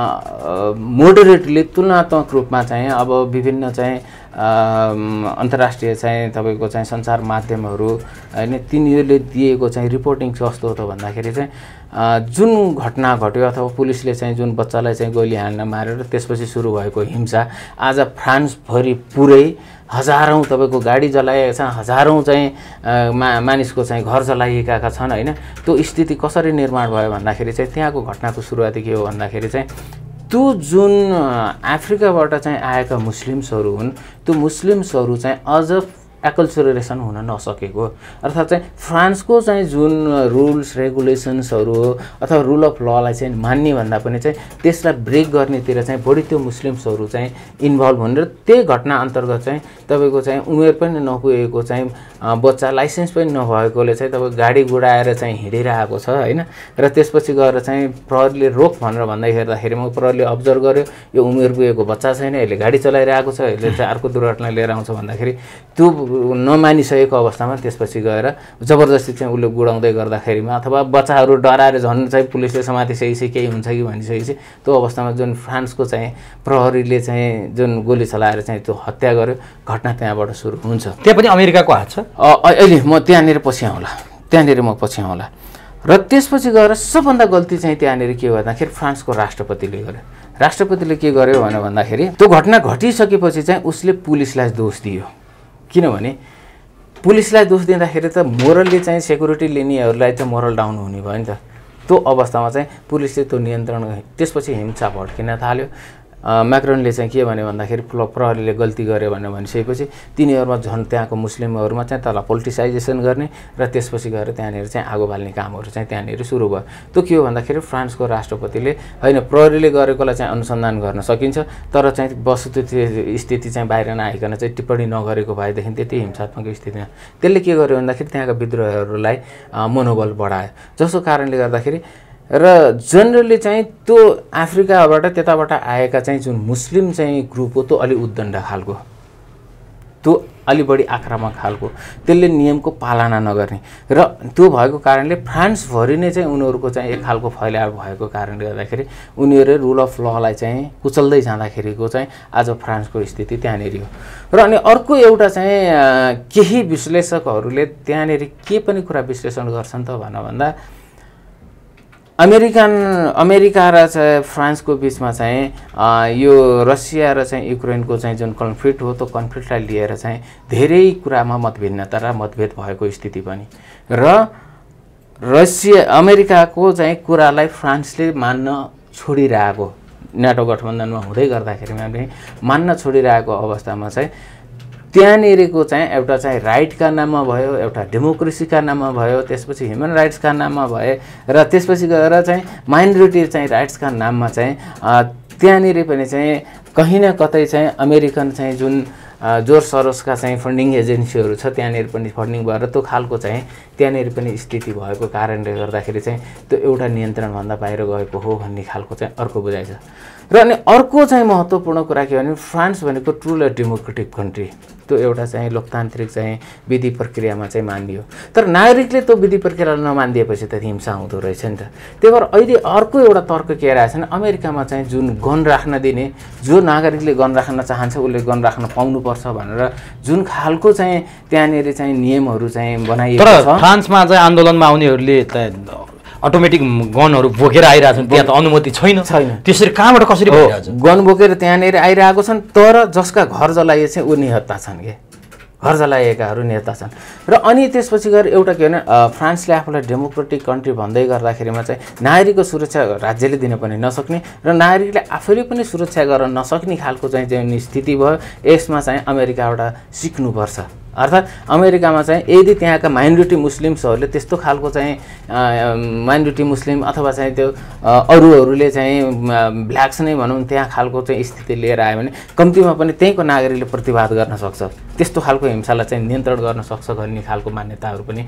मोडरेटली तुलनात्मक रूपमा चाहिँ अब विभिन्न चाहिँ अन्तर्राष्ट्रिय चाहिँ तपाईँको चाहिँ सञ्चार माध्यमहरू होइन तिनीहरूले दिएको चाहिँ रिपोर्टिङ कस्तो हो त भन्दाखेरि चाहिँ जुन घटना घट्यो अथवा पुलिसले चाहिँ जुन बच्चालाई चाहिँ गोली हान्न मारेर त्यसपछि सुरु भएको हिंसा आज फ्रान्सभरि पुरै हजारौँ तपाईँको गाडी जलाएका छन्, हजारौँ चाहिँ मानिसको चाहिँ घर जलाइएका छन् होइन। त्यो स्थिति कसरी निर्माण भयो भन्दाखेरि चाहिँ त्यहाँको घटनाको सुरुवाती के हो भन्दाखेरि चाहिँ त्यो जुन अफ्रिकाबाट चाहिँ आएका मुस्लिम्सहरू हुन् त्यो मुस्लिम्सहरू चाहिँ अझ एक्लचुरेसन हुन नसकेको अर्थात् चाहिँ फ्रान्सको चाहिँ जुन रुल्स रेगुलेसन्सहरू हो अथवा रुल अफ ललाई चाहिँ मान्ने भन्दा पनि चाहिँ त्यसलाई ब्रेक गर्नेतिर चाहिँ बढी त्यो मुस्लिम्सहरू चाहिँ इन्भल्भ हुन्। र त्यही घटना अन्तर्गत चाहिँ तपाईँको चाहिँ उमेर पनि नपुगेको चाहिँ बच्चा लाइसेन्स पनि नभएकोले चाहिँ तपाईँ गाडी गुडाएर चाहिँ हिँडिरहेको छ होइन। र त्यसपछि गएर चाहिँ प्रहरीले रोक भनेर भन्दाखेरि म प्रहरीले अब्जर्भ गर्यो यो उमेर पुगेको बच्चा छैन, यसले गाडी चलाइरहेको छ, यसले चाहिँ अर्को दुर्घटना लिएर आउँछ भन्दाखेरि त्यो नमानिसकेको अवस्थामा त्यसपछि गएर जबरजस्ती चाहिँ उसले गुडाउँदै गर्दाखेरिमा अथवा बच्चाहरू डराएर झन् चाहिँ पुलिसले समातिसकेपछि केही हुन्छ कि भनिसकेपछि त्यो अवस्थामा जुन फ्रान्सको चाहिँ प्रहरीले चाहिँ जुन गोली चलाएर चाहिँ त्यो हत्या गर्यो घटना त्यहाँबाट सुरु हुन्छ। त्यहाँ पनि अमेरिकाको हात छ। अहिले म त्यहाँनिर पछि आउँला र त्यसपछि गएर सबभन्दा गल्ती चाहिँ त्यहाँनिर के भन्दाखेरि फ्रान्सको राष्ट्रपतिले गर्यो। राष्ट्रपतिले के गर्यो भन्दाखेरि त्यो घटना घटिसकेपछि चाहिँ उसले पुलिसलाई दोष दियो। किनभने पुलिसलाई दोष दिँदाखेरि त मोरली चाहिँ सेक्युरिटी लिनेहरूलाई त मोरल डाउन हुने भयो नि त। त्यो अवस्थामा चाहिँ पुलिसले त्यो नियन्त्रण त्यसपछि हिंसा भड्किन थाल्यो। म्याक्रोनले चाहिँ के भन्यो भन्दाखेरि प्रहरीले गल्ती गर्यो भनेर भनिसकेपछि तिनीहरूमा झन् त्यहाँको मुस्लिमहरूमा चाहिँ तल पोलिटिसाइजेसन गर्ने र त्यसपछि गएर त्यहाँनिर चाहिँ आगो बाल्ने कामहरू चाहिँ त्यहाँनिर सुरु भयो। त्यो के हो भन्दाखेरि फ्रान्सको राष्ट्रपतिले होइन प्रहरीले गरेकोलाई चाहिँ अनुसन्धान गर्न सकिन्छ, तर चाहिँ वस्तुस्थिति स्थिति चाहिँ बाहिर नआइकन चाहिँ टिप्पणी नगरेको भएदेखि त्यति हिंसात्मक स्थितिमा त्यसले के गर्यो भन्दाखेरि त्यहाँका विद्रोहीहरूलाई मनोबल बढायो, जसको कारणले गर्दाखेरि र जनरली चाहिँ त्यो अफ्रिकाबाट त्यताबाट आएका चाहिँ जुन मुस्लिम चाहिँ ग्रुप हो त्यो अलि उद्दण्ड खालको, त्यो अलि बढी आक्रामक खालको, त्यसले नियमको पालना नगर्ने र त्यो भएको कारणले फ्रान्सभरि नै चाहिँ उनीहरूको चाहिँ एक खालको फैलाव भएको कारणले गर्दाखेरि उनीहरूले रुल अफ ललाई चाहिँ कुचल्दै जाँदाखेरिको चाहिँ आज फ्रान्सको स्थिति त्यहाँनिर हो। र अनि अर्को एउटा चाहिँ केही विश्लेषकहरूले त्यहाँनिर के पनि कुरा विश्लेषण गर्छन् त भन्दा अमेरिका र चाहिँ फ्रान्सको बिचमा चाहिँ यो रसिया र चाहिँ युक्रेनको चाहिँ जुन कन्फ्लिक्ट हो त्यो कन्फ्लिक्टलाई लिएर चाहिँ धेरै कुरामा मतभिन्नता र मतभेद भएको स्थिति पनि र अमेरिकाको चाहिँ कुरालाई फ्रान्सले मान्न छोडिरहेको नाटो गठबन्धनमा हुँदै गर्दाखेरिमा पनि मान्न छोडिरहेको अवस्थामा चाहिँ त्यहाँनिरको चाहिँ एउटा चाहिँ राइटका नाममा भयो, एउटा डेमोक्रेसीका नाममा भयो, त्यसपछि ह्युमन राइट्सका नाममा भए र त्यसपछि गएर चाहिँ माइनोरिटी चाहिँ राइट्सका नाममा चाहिँ त्यहाँनिर पनि चाहिँ कहीँ न कतै चाहिँ अमेरिकन चाहिँ जुन जोर्ज सोरोसका चाहिँ फन्डिङ एजेन्सीहरू छ त्यहाँनिर पनि फन्डिङ भएर त्यो खालको चाहिँ त्यहाँनिर पनि स्थिति भएको कारणले गर्दाखेरि चाहिँ त्यो एउटा नियन्त्रणभन्दा बाहिर गएको हो भन्ने खालको चाहिँ अर्को बुझाइ छ। र अनि अर्को चाहिँ महत्त्वपूर्ण कुरा के भने फ्रान्स भनेको ट्रुली डेमोक्रेटिक कन्ट्री, त्यो एउटा चाहिँ लोकतान्त्रिक चाहिँ विधि प्रक्रियामा चाहिँ मानियो, तर नागरिकले त्यो विधि प्रक्रियालाई नमानिदिएपछि त हिंसा हुँदो रहेछ नि त। त्यही भएर अहिले अर्को एउटा तर्क के आइरहेछ भने अमेरिकामा चाहिँ जुन गन राख्न दिने, जो नागरिकले गन राख्न चाहन्छ उसले गन राख्न पाउनुपर्छ भनेर जुन खालको चाहिँ त्यहाँनिर चाहिँ नियमहरू चाहिँ बनाइएको छ। फ्रान्समा चाहिँ आन्दोलनमा आउनेहरूले अटोमेटिक गनहरू बोकेर आइरहेछन्, त्यहाँ त अनुमति छैन। त्यसरी कहाँबाट कसरी भइरहेछ? गन बोकेर त्यहाँनिर आइरहेको छन्, तर जसका घर जलाइए चाहिँ ऊ निहत्ता छन् के, घर जलाइएकाहरू नेता छन्। र अनि त्यसपछि गएर एउटा के भने फ्रान्सले आफूलाई डेमोक्रेटिक कन्ट्री भन्दै गर्दाखेरिमा चाहिँ नागरिकको सुरक्षा राज्यले दिन पनि नसक्ने र नागरिकले आफैले पनि सुरक्षा गर्न नसक्ने खालको चाहिँ जुन स्थिति भयो, यसमा चाहिँ अमेरिकाबाट सिक्नुपर्छ। अर्थात् अमेरिकामा चाहिँ यदि त्यहाँका माइनोरिटी मुस्लिम्सहरूले त्यस्तो खालको चाहिँ माइनोरिटी मुस्लिम अथवा चाहिँ त्यो अरूहरूले चाहिँ ब्ल्याक्स नै भनौँ त्यहाँ खालको चाहिँ स्थिति लिएर आयो भने कम्तीमा पनि त्यहीँको नागरिकले प्रतिवाद गर्न सक्छ, त्यस्तो खालको हिंसालाई चाहिँ नियन्त्रण गर्न सक्छ भन्ने खालको मान्यताहरू पनि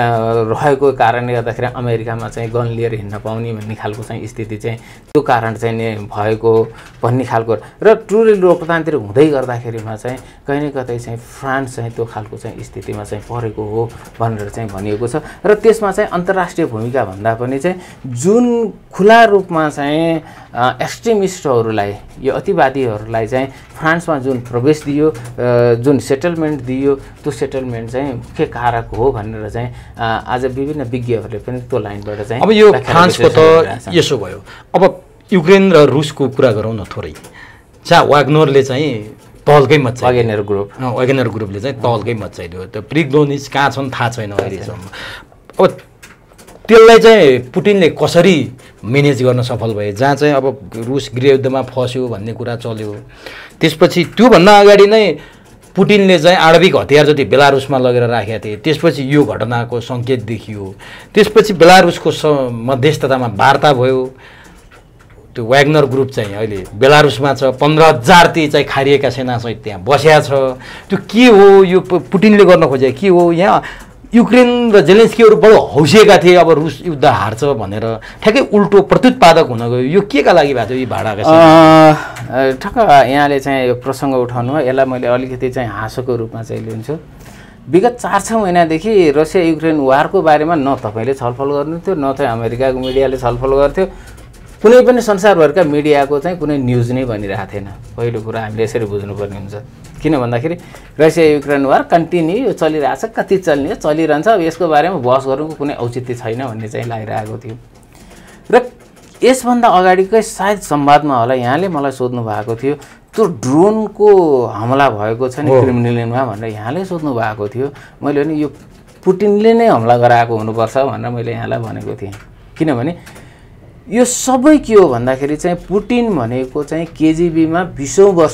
रहेको कारणले गर्दाखेरि अमेरिकामा चाहिँ गन लिएर हिँड्न पाउने भन्ने खालको चाहिँ स्थिति चाहिँ त्यो कारण चाहिँ भएको भन्ने खालको र ट्रुली लोकतान्त्रिक हुँदै गर्दाखेरिमा चाहिँ कहीँ न कतै चाहिँ फ्रान्स चाहिँ त्यो खालको चाहिँ स्थितिमा चाहिँ परेको हो भनेर चाहिँ भनिएको छ। र त्यसमा चाहिँ अन्तर्राष्ट्रिय भूमिका भन्दा पनि चाहिँ जुन खुला रूपमा चाहिँ एक्सट्रिमिस्टहरूलाई यो अतिवादीहरूलाई चाहिँ फ्रान्समा जुन प्रवेश दियो, जुन सेटलमेन्ट दियो, त्यो सेटलमेन्ट चाहिँ मुख्य कारक हो भनेर चाहिँ आज विभिन्न विज्ञहरूले पनि त्यो लाइनबाट चाहिँ अब यो फ्रान्सको त यसो भयो। अब युक्रेन र रुसको कुरा गरौँ न थोरै। वाग्नरले चाहिँ तहल्कै मच्चाइदियो, वागनर ग्रुपले चाहिँ तहल्कै मच्चाइदियो। त्यो प्रिगोनिज कहाँ छन् थाहा छैन अहिलेसम्म। अब त्यसलाई चाहिँ पुटिनले कसरी म्यानेज गर्न सफल भए, जहाँ चाहिँ अब रुस गृहयुद्धमा फस्यो भन्ने कुरा चल्यो, त्यसपछि त्योभन्दा अगाडि नै पुटिनले चाहिँ आणविक हतियार जति बेलारुसमा लगेर राखेका थिए, त्यसपछि यो घटनाको सङ्केत देखियो। त्यसपछि बेलारुसको मध्यस्थतामा वार्ता भयो, त्यो वाग्नर ग्रुप चाहिँ अहिले बेलारुसमा छ, 15,000 ती चाहिँ खारिएका सेनासहित त्यहाँ बस्या छ। त्यो के हो, यो पुटिनले गर्न खोजेको के हो? यहाँ युक्रेन र जेलेन्स्कीहरू बडो हौसिएका थिए अब रुस युद्ध हार्छ भनेर, ठ्याक्कै उल्टो प्रत्युत्पादक हुन गयो। यो के का लागि भएको थियो? यी भाडाका ठक्क यहाँले चाहिँ यो प्रसङ्ग उठाउनु भयो, यसलाई मैले अलिकति चाहिँ हाँसोको रूपमा चाहिँ लिन्छु। विगत 4-6 महिनादेखि रसिया युक्रेन वारको बारेमा न तपाईँले छलफल गर्नुहुन्थ्यो, न चाहिँ अमेरिकाको मिडियाले छलफल गर्थ्यो, कुनै पनि संसारभरका मिडियाको चाहिँ कुनै न्युज नै भनिरहेको थिएन। पहिलो कुरा हामीले यसरी बुझ्नुपर्ने हुन्छ, किन भन्दाखेरि रसिया युक्रेन वार कन्टिन्यू चलिरहेछ, कति चल्ने चलिरहन्छ, अब यसको बारेमा बहस गर्नुको कुनै औचित्य छैन भन्ने चाहिँ लागिरहेको थियो। र यसभन्दा अगाडिकै सायद संवादमा होला यहाँले मलाई सोध्नु भएको थियो त्यो ड्रोनको हमला भएको छ नि क्रेमलिनमा भनेर यहाँले सोध्नु भएको थियो। मैले पनि यो पुटिनले नै हमला गराएको हुनुपर्छ भनेर मैले यहाँलाई भनेको थिएँ। किनभने यो सबै के हो भन्दाखेरि चाहिँ पुटिन भनेको चाहिँ केजिबीमा 20औं वर्ष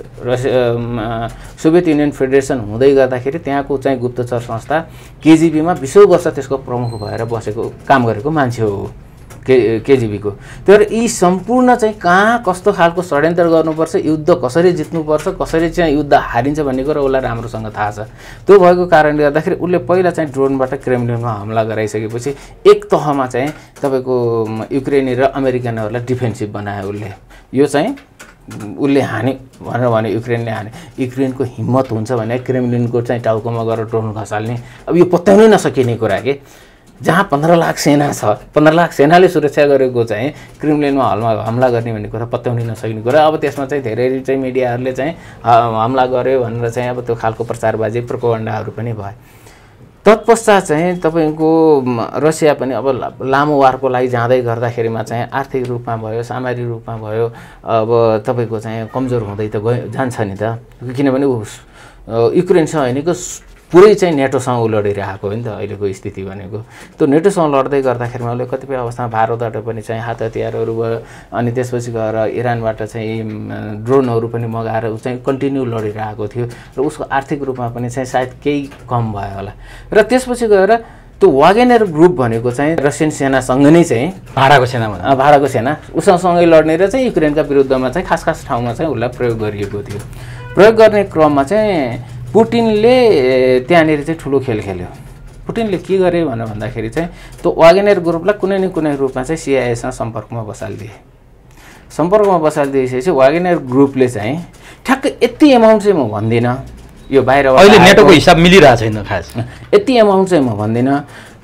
सोभियत युनियन फेडरेसन हुँदै गर्दाखेरि त्यहाँको चाहिँ गुप्तचर संस्था केजिबीमा 20औं वर्ष त्यसको प्रमुख भएर बसेको काम गरेको मान्छे हो केजिबीको। तर यी सम्पूर्ण चाहिँ कहाँ कस्तो खालको षड्यन्त्र गर्नुपर्छ, युद्ध कसरी जित्नुपर्छ, कसरी चाहिँ युद्ध हारिन्छ भन्ने कुरा उसलाई राम्रोसँग थाहा छ। त्यो भएको कारणले गर्दाखेरि उसले पहिला चाहिँ ड्रोनबाट क्रेमलिनमा हमला गराइसकेपछि एक तहमा चाहिँ तपाईँको युक्रेनी र अमेरिकनहरूलाई डिफेन्सिभ बनायो उसले। यो चाहिँ उसले हाने भनेर भने युक्रेनले हाने, युक्रेनको हिम्मत हुन्छ भने क्रेमलिनको चाहिँ टाउकोमा गएर ड्रोन खसाल्ने, अब यो पत्याउनै नसकिने कुरा के। जहाँ 15 लाख सेना छ, 15 लाख सेनाले सुरक्षा गरेको चाहिँ क्रेमलिनमा हमला गर्ने भन्ने कुरा पत्याउनै नसकिने कुरा। अब त्यसमा चाहिँ धेरै चाहिँ मिडियाहरूले चाहिँ हमला गर्यो भनेर चाहिँ अब त्यो खालको प्रचारबाजी प्रोपोगन्डाहरू पनि भए। तत्पश्चात चाहिँ तपाईँको रसिया पनि अब लामो वारको लागि जाँदै गर्दाखेरिमा चाहिँ आर्थिक रूपमा भयो, सामरिक रूपमा भयो, अब तपाईँको चाहिँ कमजोर हुँदै त जान्छ नि त। किनभने युक्रेनसँग हैनको पुरै चाहिँ नेटोसँग लडिरहेको हो नि त अहिलेको स्थिति भनेको। त्यो नेटोसँग लड्दै गर्दाखेरिमा उसले कतिपय अवस्थामा भारतबाट पनि चाहिँ हात हतियारहरू भयो, अनि त्यसपछि गएर इरानबाट चाहिँ ड्रोनहरू पनि मगाएर ऊ चाहिँ कन्टिन्यू लडिरहेको थियो र उसको आर्थिक रूपमा पनि चाहिँ सायद केही कम भयो होला। र त्यसपछि गएर त्यो वागेनर ग्रुप भनेको चाहिँ रसियन सेनासँग नै चाहिँ भाडाको सेना उसँगसँगै लड्ने र चाहिँ युक्रेनका विरुद्धमा चाहिँ खास खास ठाउँमा चाहिँ उसलाई प्रयोग गरिएको थियो। प्रयोग गर्ने क्रममा चाहिँ पुटिनले त्यहाँनिर चाहिँ ठुलो खेल खेल्यो। पुटिनले के गरे भनेर भन्दाखेरि चाहिँ त्यो वागेनर ग्रुपलाई कुनै न कुनै रूपमा चाहिँ सिआइएसँग सम्पर्कमा बसालिदिए। सम्पर्कमा बसालिदिएपछि वागेनर ग्रुपले चाहिँ ठ्याक्कै यति एमाउन्ट चाहिँ म भन्दिनँ, यो बाहिर अहिले नेटोको हिसाब मिलिरहेको छैन खास, यति एमाउन्ट चाहिँ म भन्दिनँ।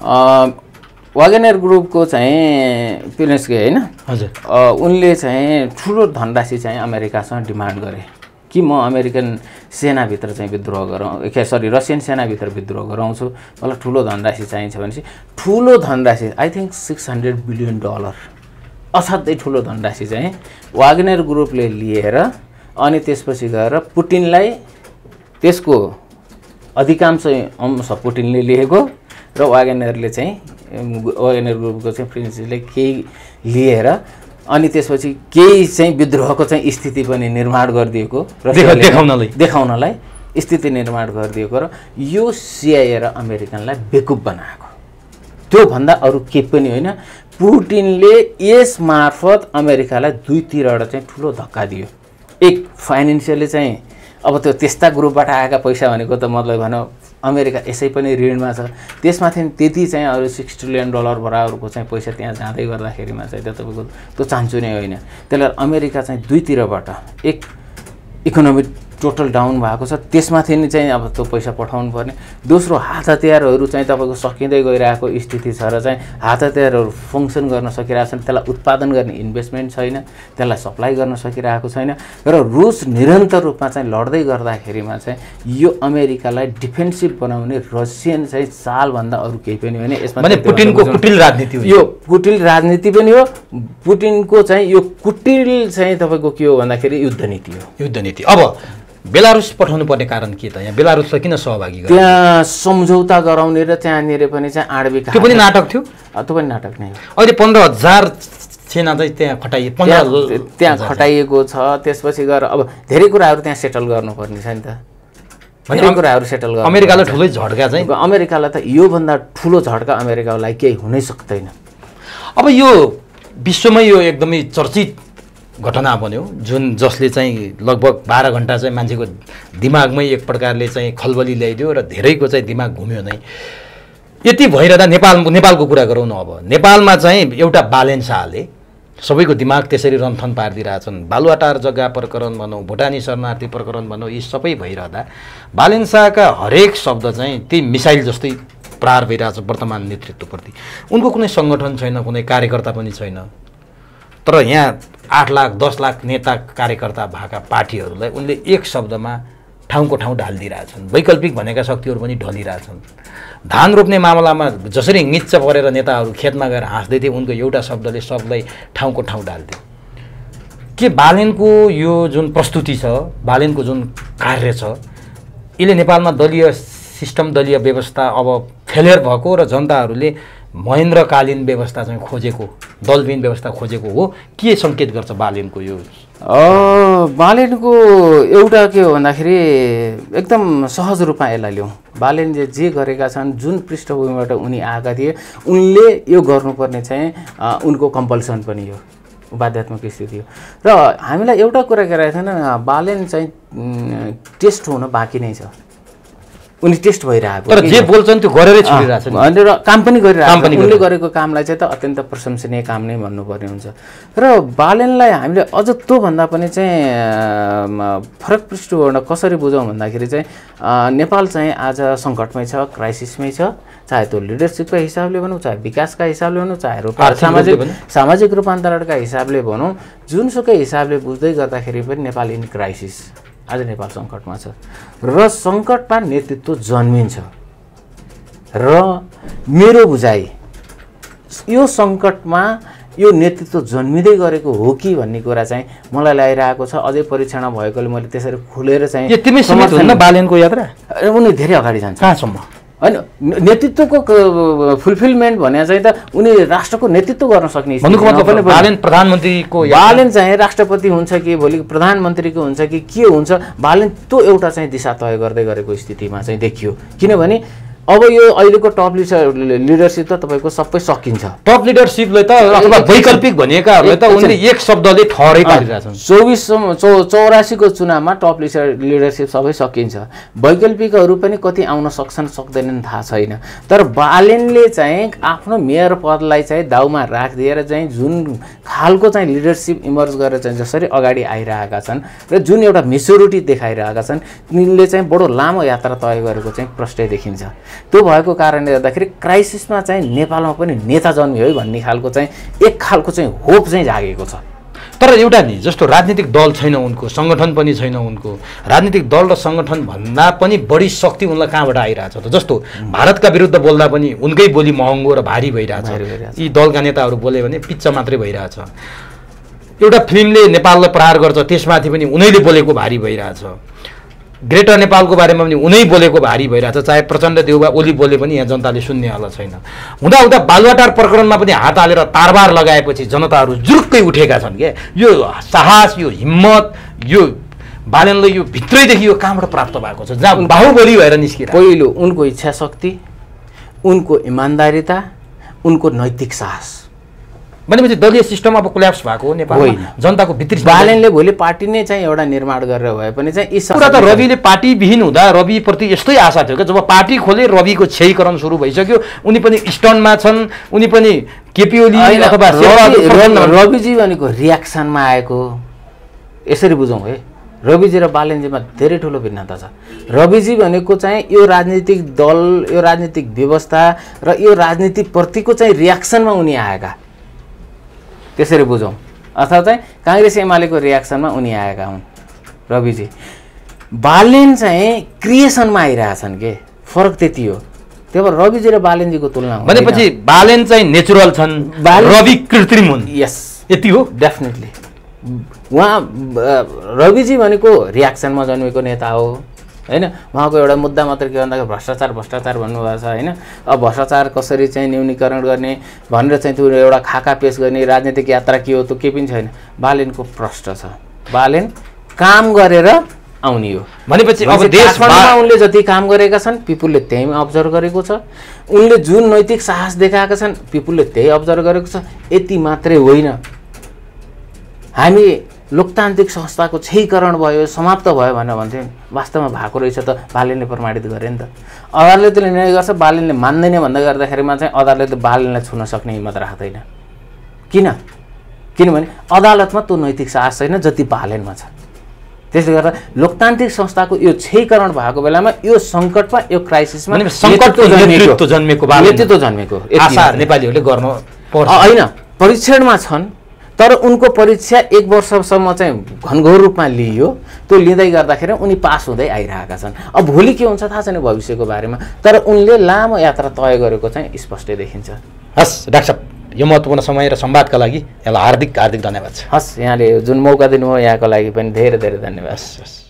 वागेनर ग्रुपको चाहिँ पिलेन्स्की होइन, हजुर, उनले चाहिँ ठुलो धनराशि चाहिँ अमेरिकासँग डिमान्ड गरे कि म अमेरिकन सेनाभित्र चाहिँ विद्रोह गराउँ, रसियन सेनाभित्र विद्रोह गराउँछु, मलाई ठुलो धनराशि चाहिन्छ भनेपछि ठुलो धनराशि आई थिङ्क $600 बिलियन असाध्यै ठुलो धनराशि चाहिँ वागनेर ग्रुपले लिएर अनि त्यसपछि गएर पुटिनलाई त्यसको अधिकांश अंश पुटिनले लिएको र वागनेरले चाहिँ वागनेर ग्रुपको चाहिँ प्रिन्सिपलले केही लिएर अनि त्यसपछि केही चाहिँ विद्रोहको चाहिँ स्थिति पनि निर्माण गरिदिएको देखाउनलाई स्थिति निर्माण गरिदिएको र यो सिआइए र अमेरिकनलाई बेकुफ बनाएको। त्यो भन्दा अरु के पनि होइन, पुटिनले यस मार्फत अमेरिकालाई दुईतिरबाट चाहिँ ठुलो धक्का दियो। एक फाइनान्शियली चाहिँ अब त्यो त्यस्ता ग्रुपबाट आएका पैसा भनेको त मतलब भनौँ अमेरिका यसै पनि ऋणमा छ, त्यसमाथि त्यति चाहिँ अरु $6 ट्रिलियन बराबरको चाहिँ पैसा त्यहाँ जाँदै गर्दाखेरिमा चाहिँ त्यो तपाईको त्यो चान्चु नै होइन। त्यसले अमेरिका चाहिँ दुईतिरबाट एक इकोनोमी टोटल डाउन भएको छ, त्यसमाथि नि चाहिँ अब त्यो पैसा पठाउनु पर्ने, दोस्रो हात हतियारहरू चाहिँ तपाईको सकिँदै गइरहेको स्थिति छ र चाहिँ हात हतियारहरू फङ्क्सन गर्न सकिरहेछन्, त्यसलाई उत्पादन गर्ने इन्भेस्टमेन्ट छैन, त्यसलाई सप्लाई गर्न सकिरहेको छैन र रुस निरन्तर रूपमा चाहिँ लड्दै गर्दाखेरिमा चाहिँ यो अमेरिकालाई डिफेन्सिभ बनाउने रसियन चाहिँ चाल भन्दा अरु केही पनि होइन। यसमा भने पुटिनको कुटिल राजनीति हो, यो कुटिल राजनीति पनि हो। पुटिनको चाहिँ यो कुटिल चाहिँ तपाईको के हो भन्दाखेरि युद्ध नीति हो, युद्ध नीति। अब बेलारुस पठाउनु पर्ने कारण के त? यहाँ बेलारुसलाई किन सहभागी गर्यो? त्यहाँ सम्झौता गराउने र त्यहाँनिर पनि चाहिँ आणविक, त्यो पनि नाटक थियो, त्यो पनि नाटक नै हो। अहिले 15,000 सेना चाहिँ त्यहाँ खटाइएको, त्यहाँ खटाइएको छ। त्यसपछि गएर अब धेरै कुराहरू त्यहाँ सेटल गर्नुपर्ने छ नि त, धेरै कुराहरू सेटल गर्नु। अमेरिकालाई ठुलै झड्का चाहिँ, अमेरिकालाई त योभन्दा ठुलो झड्का अमेरिकालाई केही हुनै सक्दैन। अब यो विश्वमै यो एकदमै चर्चित घटना बन्यो जुन जसले चाहिँ लगभग 12 घण्टा चाहिँ मान्छेको दिमागमै एक प्रकारले चाहिँ खलबली ल्याइदियो र धेरैको चाहिँ दिमाग घुम्यो नै। यति भइरहँदा नेपालको कुरा गरौँ न। अब नेपालमा चाहिँ एउटा बालेन्साले सबैको दिमाग त्यसरी रन्थन पारिदिरहेछन्। बालुवाटार जग्गा प्रकरण भनौँ, भुटानी शरणार्थी प्रकरण भनौँ, यी सबै भइरहँदा बालेन्साका हरेक शब्द चाहिँ त्यही मिसाइल जस्तै प्रहार भइरहेछ वर्तमान नेतृत्वप्रति। उनको कुनै सङ्गठन छैन, कुनै कार्यकर्ता पनि छैन। तर यहाँ 8 लाख 10 लाख नेता कार्यकर्ता भएका पार्टीहरूलाई उनले एक शब्दमा ठाउँको ठाउँ ढालिदिरहेछन्। वैकल्पिक भनेका शक्तिहरू पनि ढलिरहेछन्। धान रोप्ने मामलामा जसरी निच्च परेर नेताहरू खेतमा गएर हाँस्दै थिए, उनको एउटा शब्दले सबलाई ठाउँको ठाउँ ढालिदियो। के बालेनको यो जुन प्रस्तुति छ, बालेनको जुन कार्य छ, यसले नेपालमा दलीय सिस्टम, दलीय व्यवस्था अब फेलियर भएको र जनताहरूले महेन्द्रकालीन व्यवस्था चाहिँ खोजेको, दलविहीन व्यवस्था खोजेको हो, के सङ्केत गर्छ बालेनको यो? बालेनको एउटा के हो भन्दाखेरि एकदम सहज रूपमा यसलाई लिउँ। बालेनले जे गरेका छन्, जुन पृष्ठभूमिबाट उनी आएका थिए, उनले यो गर्नुपर्ने चाहिँ उनको कम्पल्सन पनि हो, बाध्यात्मक स्थिति हो। र हामीलाई एउटा कुरा के रहेको थिएन, बालेन चाहिँ टेस्ट हुन बाँकी नै छ, उनी टेस्ट भइरहेको, तर जे बोल्छन् त्यो गरेरै छोडिरहेछ भनेर काम पनि गरिरहेको छ। उनले गरेको कामलाई चाहिँ त अत्यन्त प्रशंसनीय काम नै भन्नुपर्ने हुन्छ। र बालेनलाई हामीले अझ त्योभन्दा पनि चाहिँ फरक पृष्ठभूमिबाट कसरी बुझौँ भन्दाखेरि चाहिँ नेपाल चाहिँ आज सङ्कटमै छ, क्राइसिसमै छ, चाहे त्यो लिडरसिपका हिसाबले भनौँ, चाहे विकासका हिसाबले भनौँ, चाहे सामाजिक रूपान्तरणका हिसाबले भनौँ, जुनसुकै हिसाबले बुझ्दै गर्दाखेरि पनि नेपाल इन क्राइसिस, आज नेपाल सङ्कटमा छ। र सङ्कटमा नेतृत्व जन्मिन्छ। र मेरो बुझाइ यो सङ्कटमा यो नेतृत्व जन्मिँदै गरेको हो कि भन्ने कुरा चाहिँ मलाई लागिरहेको छ। अझै परीक्षण भएकोले मैले त्यसरी खुलेर चाहिँ यतिमै सीमित हुन्न बालेनको यात्रा, उनी धेरै अगाडि जान्छ। कहाँसम्म? होइन, नेतृत्वको फुलफिलमेन्ट भने चाहिँ त उनी राष्ट्रको नेतृत्व गर्न सक्ने, बालेन प्रधानमन्त्रीको, बालेन चाहिँ राष्ट्रपति हुन्छ कि भोलि प्रधानमन्त्रीको हुन्छ कि के हुन्छ, बालेन त्यो एउटा चाहिँ दिशा तय गर्दै गरेको स्थितिमा चाहिँ देखियो। किनभने अब यो अहिलेको टप लिडरसिप त तपाईँको सबै सकिन्छ। टप लिडरसिपले त अथवा वैकल्पिक भनिएकाहरूले त उनले एक शब्दले ठहरै पारिरहेछन्। 84को चुनावमा टप लिडरसिप सबै सकिन्छ। वैकल्पिकहरू पनि कति आउन सक्छन् सक्दैनन् थाहा छैन। तर बालेनले चाहिँ आफ्नो मेयर पदलाई चाहिँ दाउमा राखिदिएर चाहिँ जुन खालको चाहिँ लिडरसिप इमर्ज गरेर चाहिँ जसरी अगाडि आइरहेका छन् र जुन एउटा मेच्योरिटी देखाइरहेका छन्, यिनले चाहिँ बडो लामो यात्रा तय गरेको चाहिँ प्रष्टै देखिन्छ। त्यो भएको कारणले गर्दाखेरि क्राइसिसमा चाहिँ नेपालमा पनि नेता जन्मियो है भन्ने खालको चाहिँ एक खालको चाहिँ होप चाहिँ जागेको छ। तर एउटा नि जस्तो राजनीतिक दल छैन उनको, सङ्गठन पनि छैन उनको, राजनीतिक दल र सङ्गठन भन्दा पनि बढी शक्ति उनलाई कहाँबाट आइरहेछ त? जस्तो भारतका विरुद्ध बोल्दा पनि उनकै बोली महँगो र भारी भइरहेछ। यी दलका नेताहरू बोल्यो भने पिच्च मात्रै भइरहेछ। एउटा फिल्मले नेपाललाई प्रहार गर्छ, त्यसमाथि पनि उनैले बोलेको भारी भइरहेछ। ग्रेटर नेपालको बारेमा पनि उनै बोलेको भारी भइरहेछ। चाहे प्रचण्ड देउबा ओली बोले पनि यहाँ जनताले सुन्ने हाल छैन। हुँदा बालुवाटार प्रकरणमा पनि हात हालेर तारबार लगाएपछि जनताहरू जुरुक्कै उठेका छन् के। यो साहस, यो हिम्मत, यो बालेनले यो भित्रैदेखि यो कहाँबाट प्राप्त भएको छ? जहाँ बाहुबली भएर निस्किरहेको। पहिलो उनको इच्छा शक्ति, उनको इमान्दारिता, उनको नैतिक साहस। भनेपछि दलीय सिस्टम अब कोल्याप्स भएको हो नेपालमा, जनताको भित्री। बालेनले भोलि पार्टी नै चाहिँ एउटा निर्माण गरेर भए पनि चाहिँ यी कुरा त रविले पार्टी विहीन हुँदा रविप्रति यस्तै आशा थियो क्या। जब पार्टी खोले रविको क्षयीकरण सुरु भइसक्यो, उनी पनि स्टन्डमा छन्, उनी पनि केपी ओली अथवा रविजी भनेको रियाक्सनमा आएको, यसरी बुझौँ है। रविजी र बालेनजीमा धेरै ठुलो भिन्नता छ। रविजी भनेको चाहिँ यो राजनीतिक दल, यो राजनीतिक व्यवस्था र यो राजनीतिप्रतिको चाहिँ रियाक्सनमा उनी आएका, त्यसरी बुझौँ। अथवा चाहिँ काङ्ग्रेस एमालेको रियाक्सनमा उनी आएका हुन् रविजी। बालेन चाहिँ क्रिएसनमा आइरहेछन् के, फरक त्यति हो। त्यही भएर रविजी र बालेनजीको तुलना भनेपछि बालेन चाहिँ नेचुरल छन्, रवि कृत्रिम हुन्। यस, यति हो डेफिनेटली। उहाँ रविजी भनेको रियाक्सनमा जन्मेको नेता हो हैन। उहाँको एउटा मुद्दा मात्र के भन्दाखेरि भ्रष्टाचार भन्नुभएको छ हैन। अब भ्रष्टाचार कसरी चाहिँ न्यूनीकरण गर्ने भनेर चाहिँ त्यो एउटा खाका पेश गर्ने राजनीतिक यात्रा के हो, त्यो केही पनि छैन। बालेनको प्रश्न छ, बालेन काम गरेर आउने हो। भनेपछि अब देशमा उनले जति काम गरेका छन् पिपुलले त्यही अब्जर्भ गरेको छ। उनले जुन नैतिक साहस देखाएका छन् पिपुलले त्यही अब्जर्भ गरेको छ। यति मात्रै होइन, हामी लोकतान्त्रिक संस्थाको क्षयीकरण भयो, समाप्त भयो भनेर भन्थ्यौँ, वास्तवमा भएको रहेछ त बालेनले प्रमाणित गरे नि त। अदालतले निर्णय गर्छ, बालेनले मान्दैन भन्दा गर्दाखेरिमा चाहिँ अदालतले बालेनलाई छुन सक्ने हिम्मत राख्दैन। किनभने अदालतमा त्यो नैतिक साहस छैन जति बालेनमा छ। त्यसले गर्दा लोकतान्त्रिक संस्थाको यो क्षयीकरण भएको बेलामा यो सङ्कटमा, यो क्राइसिसमा नेतृत्व जन्मेको आशा नेपालीहरूले गर्न पर्छ होइन। परीक्षणमा छन्, तर उनको परीक्षा 1 वर्षसम्म चाहिँ घनघोर रूपमा लिइयो। त्यो लिँदै गर्दाखेरि उनी पास हुँदै आइरहेका छन्। अब भोलि के हुन्छ थाहा छैन भविष्यको बारेमा, तर उनले लामो यात्रा तय गरेको चाहिँ स्पष्टै देखिन्छ। हस् डाक्टर साहब, यो महत्त्वपूर्ण समय र संवादका लागि यहाँलाई हार्दिक हार्दिक धन्यवाद छ। हस्, यहाँले जुन मौका दिनुभयो यहाँको लागि पनि धेरै धेरै धन्यवाद। हस्।